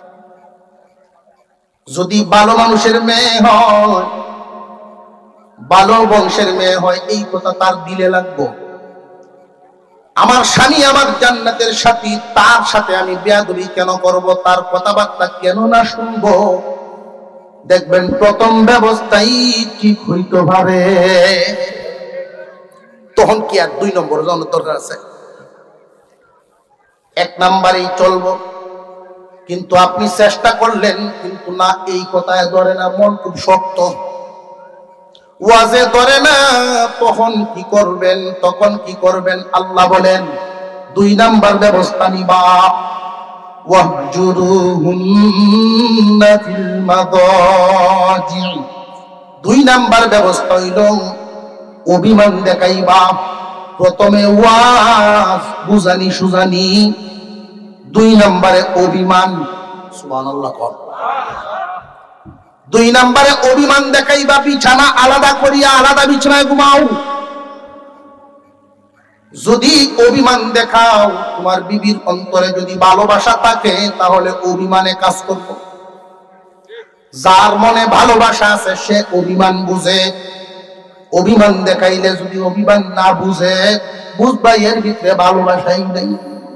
যদি ভালো মানুষের মেয়ে হয়, ভালো বংশের মেয়ে হয়, এই কথা তার দিলে লাগবো। আমার স্বামী আমার জান্নাতের সাথী, তার সাথে আমি বেয়াদবি কেন করব? তার কথাবার্তা কেন না শুনবো? দেখবেন প্রথম ব্যবস্থাই ঠিক হইতে পারে। তখন কি আর 2 নম্বর জানার দরকার আছে? 1 নাম্বারেই চলবো। কিন্তু আপনি চেষ্টা করলেন, কিন্তু না, এই কথায় ধরে না, মন খুব শক্ত, ওয়াজে ধরে না। তখন কি করবেন? তখন কি করবেন? আল্লাহ বলেন 2 নাম্বার ব্যবস্থা নিবা, ওয়াহজুরুহুন্না ফিল মাদাজি। 2 নাম্বার ব্যবস্থা হইল অভিমান দেখাইবা। প্রথমে ওয়াজ, বুঝানি সুজানি, 2 নম্বরে অভিমান। সুবহানাল্লাহ। 2 নম্বরে অভিমান দেখাইবা, বিছানা আলাদা করিয়া আলাদা বিছানায় ঘুমাও। যদি অভিমান দেখাও, তোমার বিবির অন্তরে যদি ভালোবাসা থাকে তাহলে অভিমানে কাজ করব। যার মনে ভালোবাসা আছে সে অভিমান বুঝে। অভিমান দেখাইলে যদি অভিমান না বুঝে, বুঝবা এর ভিতরে ভালোবাসাই নেই।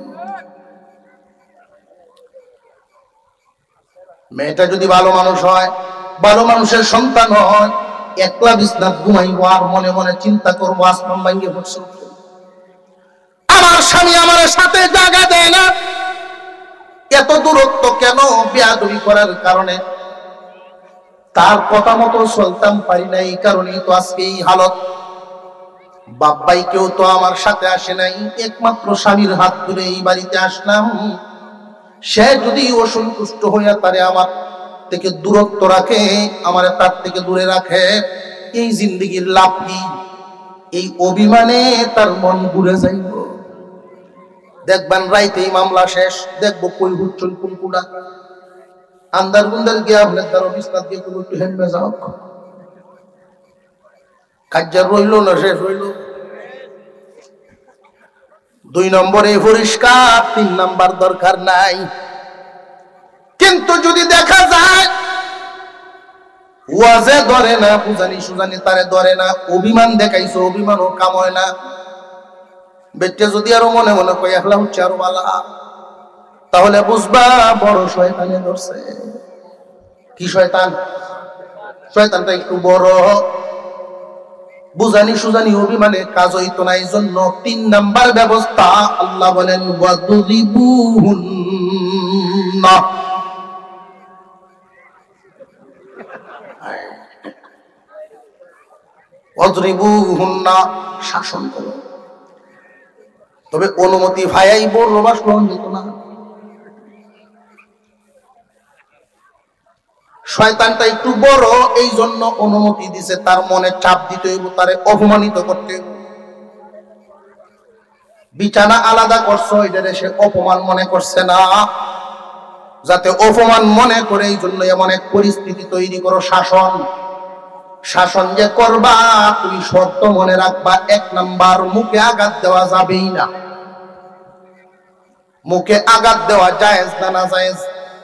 মেয়েটা যদি ভালো মানুষ হয়, ভালো মানুষের সন্তান হয়, একলা বিছনাত ঘুমাইবো আর মনে মনে চিন্তা করবো আসমান ভাঙ্গে পড়ছে, আমার স্বামী আমার সাথে জায়গা দেয় না। এত দূরত্ব কেন? বেয়াদবি করার কারণে, তার কথা মতো চলতাম পারি না, এই কারণেই তো আজকে এই হালত। বাপ ভাই কেউ তো আমার সাথে আসে নাই, একমাত্র স্বামীর হাত ধরে এই বাড়িতে আসলাম। সে যদি অসন্তুষ্ট হইয়া তারে আমার থেকে দূরত্ব রাখে, আমার তার থেকে দূরে রাখে, এই জিন্দেগির লাভ কি? এই অভিমানে তার মন ঘুরে যাইব। দেখবেন রাইতেই মামলা শেষ, দেখবো কই হুচ্ছল কোন কুড়া আন্দার গুন্দার গিয়ে আপনার তার বিস্তার দিয়ে কোনো একটু হেনবে যাও, কাজ্জার রইল না, শেষ রইল। 2 নম্বরে পরিষ্কার, 3 নাম্বার দরকার নাই। কিন্তু যদি দেখা যায় ওয়াজে ধরে না, বুঝানি সুজানি তারে ধরে না, অভিমান দেখাইছো, অভিমানও কাম হয় না, বেটে যদি আরো মনে মনে কই একলা হচ্ছে আরো বালা, তাহলে বুঝবা বড় শয়তানে ধরছে। কি শয়তান? শয়তানটা একটু বড়। বুঝানি সুজানি অভিমানে কাজ হইতো না, এই জন্য 3 নাম্বার ব্যবস্থা আল্লাহ বলেন ওয়াদরিবুহুন্না। ওয়াদরিবুহুন্না, শাসন করো। তবে অনুমতি ভাইয়াই বড় বাস গ্রহণ যেত না। শয়তানটা একটু বড়, এই জন্য অনুমতি দিছে, তার মনে চাপ দিতে হইব, তারে অপমানিত করতে হইব। বিছানা আলাদা করছো, এটা সে অপমান মনে করছে না, যাতে অপমান মনে করে এই জন্য এমন এক পরিস্থিতি তৈরি করো, শাসন। শাসন যে করবা তুমি শর্ত মনে রাখবা, 1 নাম্বার মুখে আঘাত দেওয়া যাবেই না। মুখে আঘাত দেওয়া জায়েজ না না জায়েজ?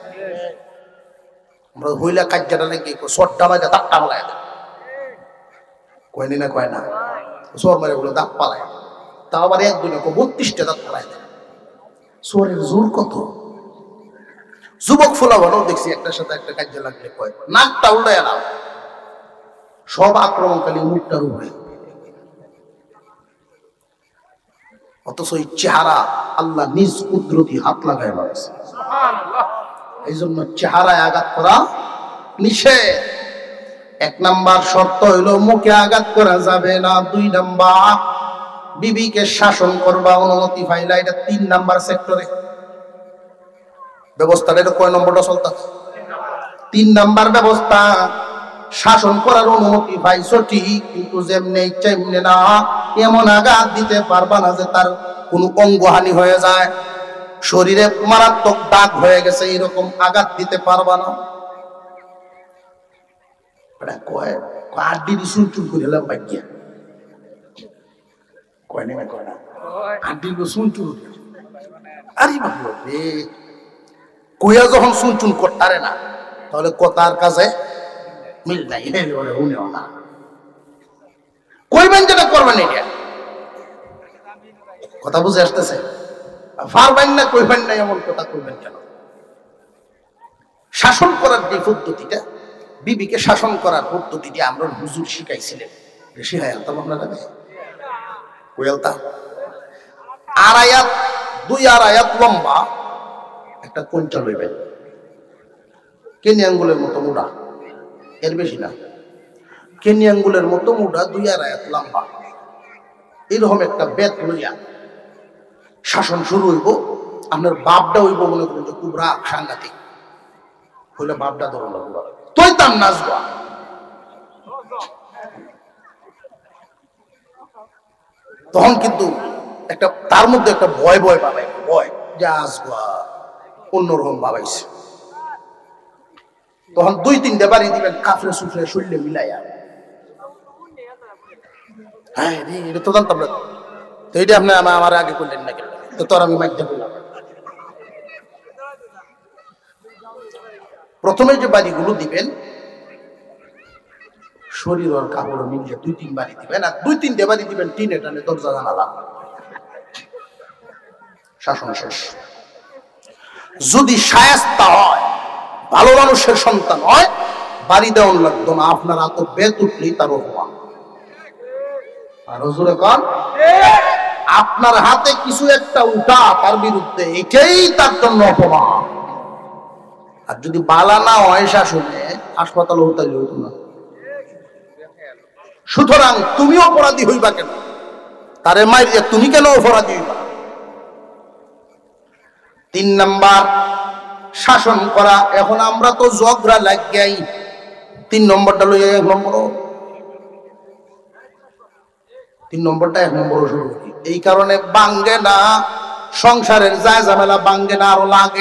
আমরা হইলা কাজ্জাটা নাকি শর্টটা বাজে দাঁতটা পালায় দেয়, কয়নি না কয় না, সোর মারে বলে দাঁত পালায়, তাও আবার 1-2 32টা দাঁত পালায় দেয়। সোরের জোর কত! যুবক ফোলা ভালো দেখছি একটার সাথে একটা কাজে লাগলে কয় নাকটা উল্টায় না, সব আক্রমণকারী মুখটার উপরে। অথচ এই চেহারা আল্লাহ নিজ কুদরতি হাত লাগায় বানাইছে। এই জন্য চেহারায় আঘাত করা নিষেধ। 1 নাম্বার শর্ত হইল মুখে আঘাত করা যাবে না। 2 নাম্বার বিবিকে শাসন করবা অনুমতি পাইলা, এটা 3 নাম্বার সেক্টরে ব্যবস্থাটা। এটা কয় নম্বরটা চলতেছে? 3 নাম্বার ব্যবস্থা। শাসন করার অনুমতি পাইছো ঠিক, কিন্তু যেমনি ইচ্ছা এমনি না। এমন আঘাত দিতে পারবা না যে তার কোন অঙ্গহানি হয়ে যায়, শরীরে মারাত্মক দাগ হয়ে গেছে, এরকম আঘাত দিতে পারবা না। কয় আড্ডির চুন করে এলাম বাকিয়া, কয় না কয় না, আড্ডির চুন আরে বাবু রে, কইয়া যখন চুন করতারে না, তাহলে কথার কাজে মিল নাই। কইবেন যেটা করবেন, এটা কথা বুঝে আসতেছে? পারবেন না কইবেন না এমন কথা কইবেন কেন? শাসন করার যে পদ্ধতিটা, বিবিকে শাসন করার পদ্ধতিটি আমরা হুজুর শিখাইছিলেন। বেশি হয় আলতাম আপনারা কইলতা 2 আয়াত লম্বা একটা কোনটা লইবেন, কেনি আঙ্গুলের মতো মোটা, এর বেশি না, কেনি আঙ্গুলের মতো মোটা 2 আয়াত লম্বা, এরকম একটা বেত লইয়া শাসন শুরু হইব। আপনার বাপটা হইব মনে করেন যে খুব রাগ সাংঘাতিক হইলে বাপটা ধরো না, তুই তার নাচবা। তখন কিন্তু একটা তার মধ্যে একটা ভয় ভয় পাবাই, ভয় যে আসবা অন্যরকম বাবাইছে। তখন 2-3টে বাড়ি দিবেন কাফরে সুফরে শরীরে মিলাইয়া। হ্যাঁ এটা তো জানতাম না, তো এটা আপনি আমার আগে করলেন না কেন? তো তোর আমি মাইক দিয়ে বললাম, প্রথমে যে বাড়িগুলো দিবেন শরীর আর কাপড় মিলিয়ে 2-3 বাড়ি দিবেন, আর 2-3টে বাড়ি দিবেন টিনে টানে দরজা জানালা। শাসন শেষ। যদি শায়েস্তা হয়, ভালো মানুষের সন্তান হয়, বাড়ি দেওয়ান লাগতো না, আপনার এত বেত উঠলেই তার অপমান। আর হুজুরে কন আপনার হাতে কিছু একটা উঠা তার বিরুদ্ধে, এটাই তার জন্য অপমান। আর যদি বালা না হয় শাসনে, হাসপাতাল হতে হইতো না। সুতরাং তুমি অপরাধী হইবা কেন? তারে মাইরিয়া তুমি কেন অপরাধী হইবা? 3 নাম্বার শাসন করা। এখন আমরা তো ঝগড়া লাগিয়াই 3 নম্বরটা লইয়া 1 নম্বর, 3 নম্বরটা 1 নম্বর শুরু করি। এই কারণে বাঙ্গে না, সংসারের যায় ঝামেলা বাঙ্গে না, আরো লাগে।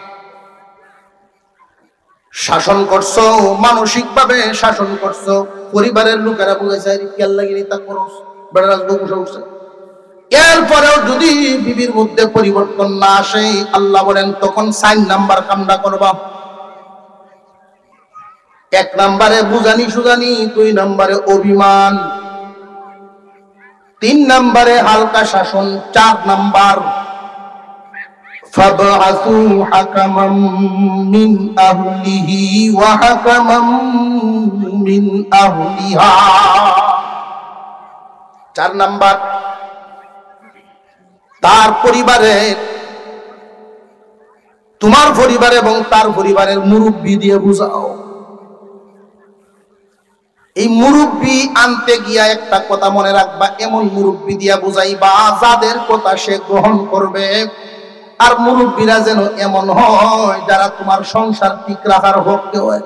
শাসন করছো, মানসিক ভাবে শাসন করছো, পরিবারের লোকেরা বুঝাইছে কেল লাগিনি তা করস, বেড়া রাজবো বসে উঠছে। এরপরেও যদি বিবির মধ্যে পরিবর্তন না আসে, আল্লাহ বলেন তখন 4 নাম্বার কামটা করবা। 1 নাম্বারে বুঝানি সুজানি, 2 নাম্বারে অভিমান, 3 নাম্বারে হালকা শাসন, 4 নাম্বার ফাবআসু হাকামান মিন আহলিহি ওয়া হাকামান মিন আহলিহা। 4 নাম্বার তার পরিবারে, তোমার পরিবার এবং তার পরিবারের মুরব্বি দিয়ে বুঝাও। এই মুরব্বি আনতে গিয়া একটা কথা মনে রাখবা, এমন মুরব্বি দিয়া বুঝাইবা যাদের কথা সে গ্রহণ করবে। আর মুরব্বিরা যেন এমন হয় যারা তোমার সংসার ঠিক রাখার হককে হয়।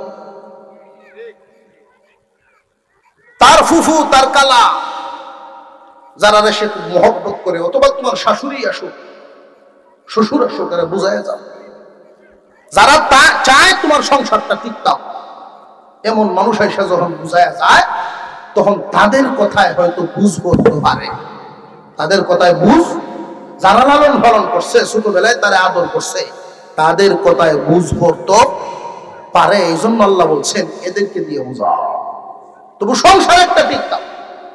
তার ফুফু তার কালা যারা সে খুব মহব্বত করে, অথবা তোমার শাশুড়ি আসুক শ্বশুর আসুক, তারা বুঝায় যাও। যারা চায় তোমার সংসারটা ঠিক থাক, এমন মানুষ এসে যখন বুঝায় যায় তখন তাদের কথায় হয়তো বুঝ করতে পারে, তাদের কথায় বুঝ, যারা লালন পালন করছে ছোটবেলায় তারা আদর করছে, তাদের কথায় বুঝ করতে পারে। এই জন্য আল্লাহ বলছেন এদেরকে দিয়ে বুঝাও। তবু সংসার একটা ঠিক না,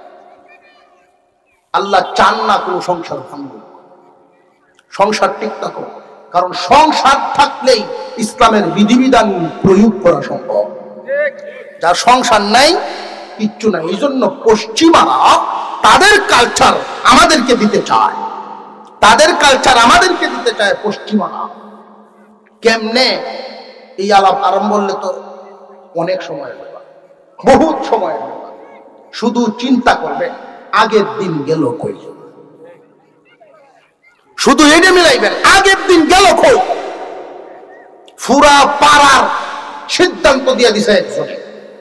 আল্লাহ চান না কোনো সংসার ভাঙবে, সংসার ঠিক থাকো। কারণ সংসার থাকলেই ইসলামের বিধিবিধান প্রয়োগ করা সম্ভব। যার সংসার নাই কিচ্ছু নাই। এই জন্য পশ্চিমারা তাদের কালচার আমাদেরকে দিতে চায়, তাদের কালচার আমাদেরকে দিতে চায় পশ্চিমারা। কেমনে? এই আলাপ আরম্ভ করলে তো অনেক সময় লাগবে, বহুত সময় লাগবে। শুধু চিন্তা করবে আগের দিন গেল কই, শুধু এটা মিলাইবেন আগের দিন গেল কই। পুরা পাড়ার সিদ্ধান্ত দিয়ে দিছে একজনে,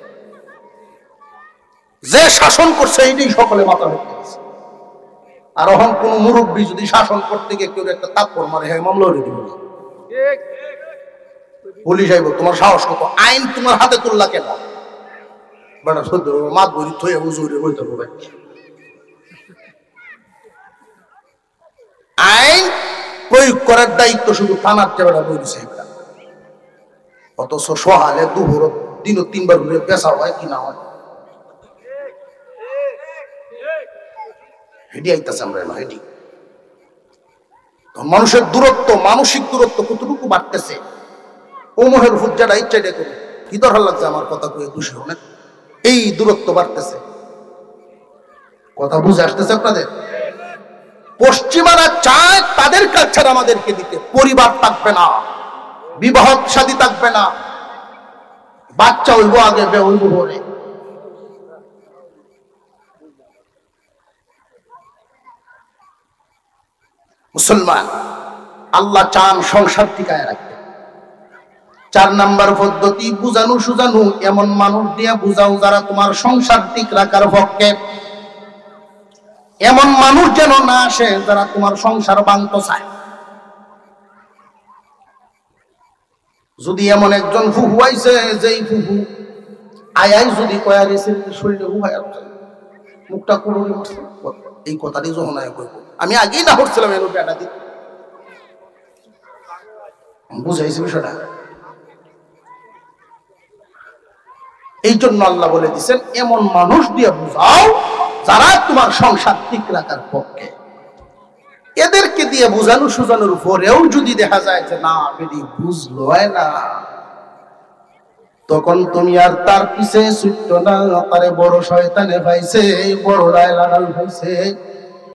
যে শাসন করছে এইটাই সকলে মাথা রেখে দিচ্ছে। আর এখন কোন মুরব্বী যদি শাসন করতে গিয়ে কেউ একটা তাৎপর মারে, হ্যাঁ মামলা হয়ে দিবে, পুলিশ আইব, তোমার সাহস কত, আইন তোমার হাতে তুললা কেন? বেটা সদ্য মাত বলি থয়ে হুজুরে বইতে হবে। আইন প্রয়োগ করার দায়িত্ব শুধু থানার চেবেটা বই দিছে। অথচ সহালে দুপুর দিন 3 বার ঘুরে পেশা হয় কিনা হয়, হেডি আইতাছে আমরা না হেডি। মানুষের দূরত্ব, মানসিক দূরত্ব কতটুকু বাড়তেছে। ও মোহের হুজ্জাটা ইচ্ছাটা করে কি দরকার লাগছে আমার কথা কয়ে খুশি হন, এই দূরত্ব বাড়তেছে। কথা বুঝে আসতেছে আপনাদের? পশ্চিমারা চায় তাদের কালচার আমাদেরকে দিতে, পরিবার থাকবে না, বিবাহ শাদী থাকবে না, বাচ্চা হইব আগে বে হইব পরে। মুসলমান আল্লাহ চান সংসার টিকায় রাখতে। 4 নাম্বার পদ্ধতি বুঝানো সুজানো, এমন মানুষ দিয়া বুঝাও যারা তোমার সংসার ঠিক রাখার পক্ষে। এমন মানুষ যেন না আসে যারা তোমার সংসার ভাঙতে চায়। যদি এমন একজন ফুফু আইছে, যেই ফুফু আয়াই যদি কয়ার শরীরে হুহায় মুখটা করে এই কথাটি যখন কইব, আমি আগেই না করছিলাম এর বেটা দিতে, বুঝাইছি বিষয়টা। এই জন্য আল্লাহ বলে দিচ্ছেন এমন মানুষ দিয়ে বুঝাও যারা তোমার সংসার ঠিক রাখার পক্ষে। এদেরকে দিয়ে বুঝানো সুজানোর পরেও যদি দেখা যায় যে না বেটি বুঝলো না, তখন তুমি আর তার পিছে ছুটতো না। তারে বড় শয়তানে পাইছে, বড় রায় লাগাল পাইছে,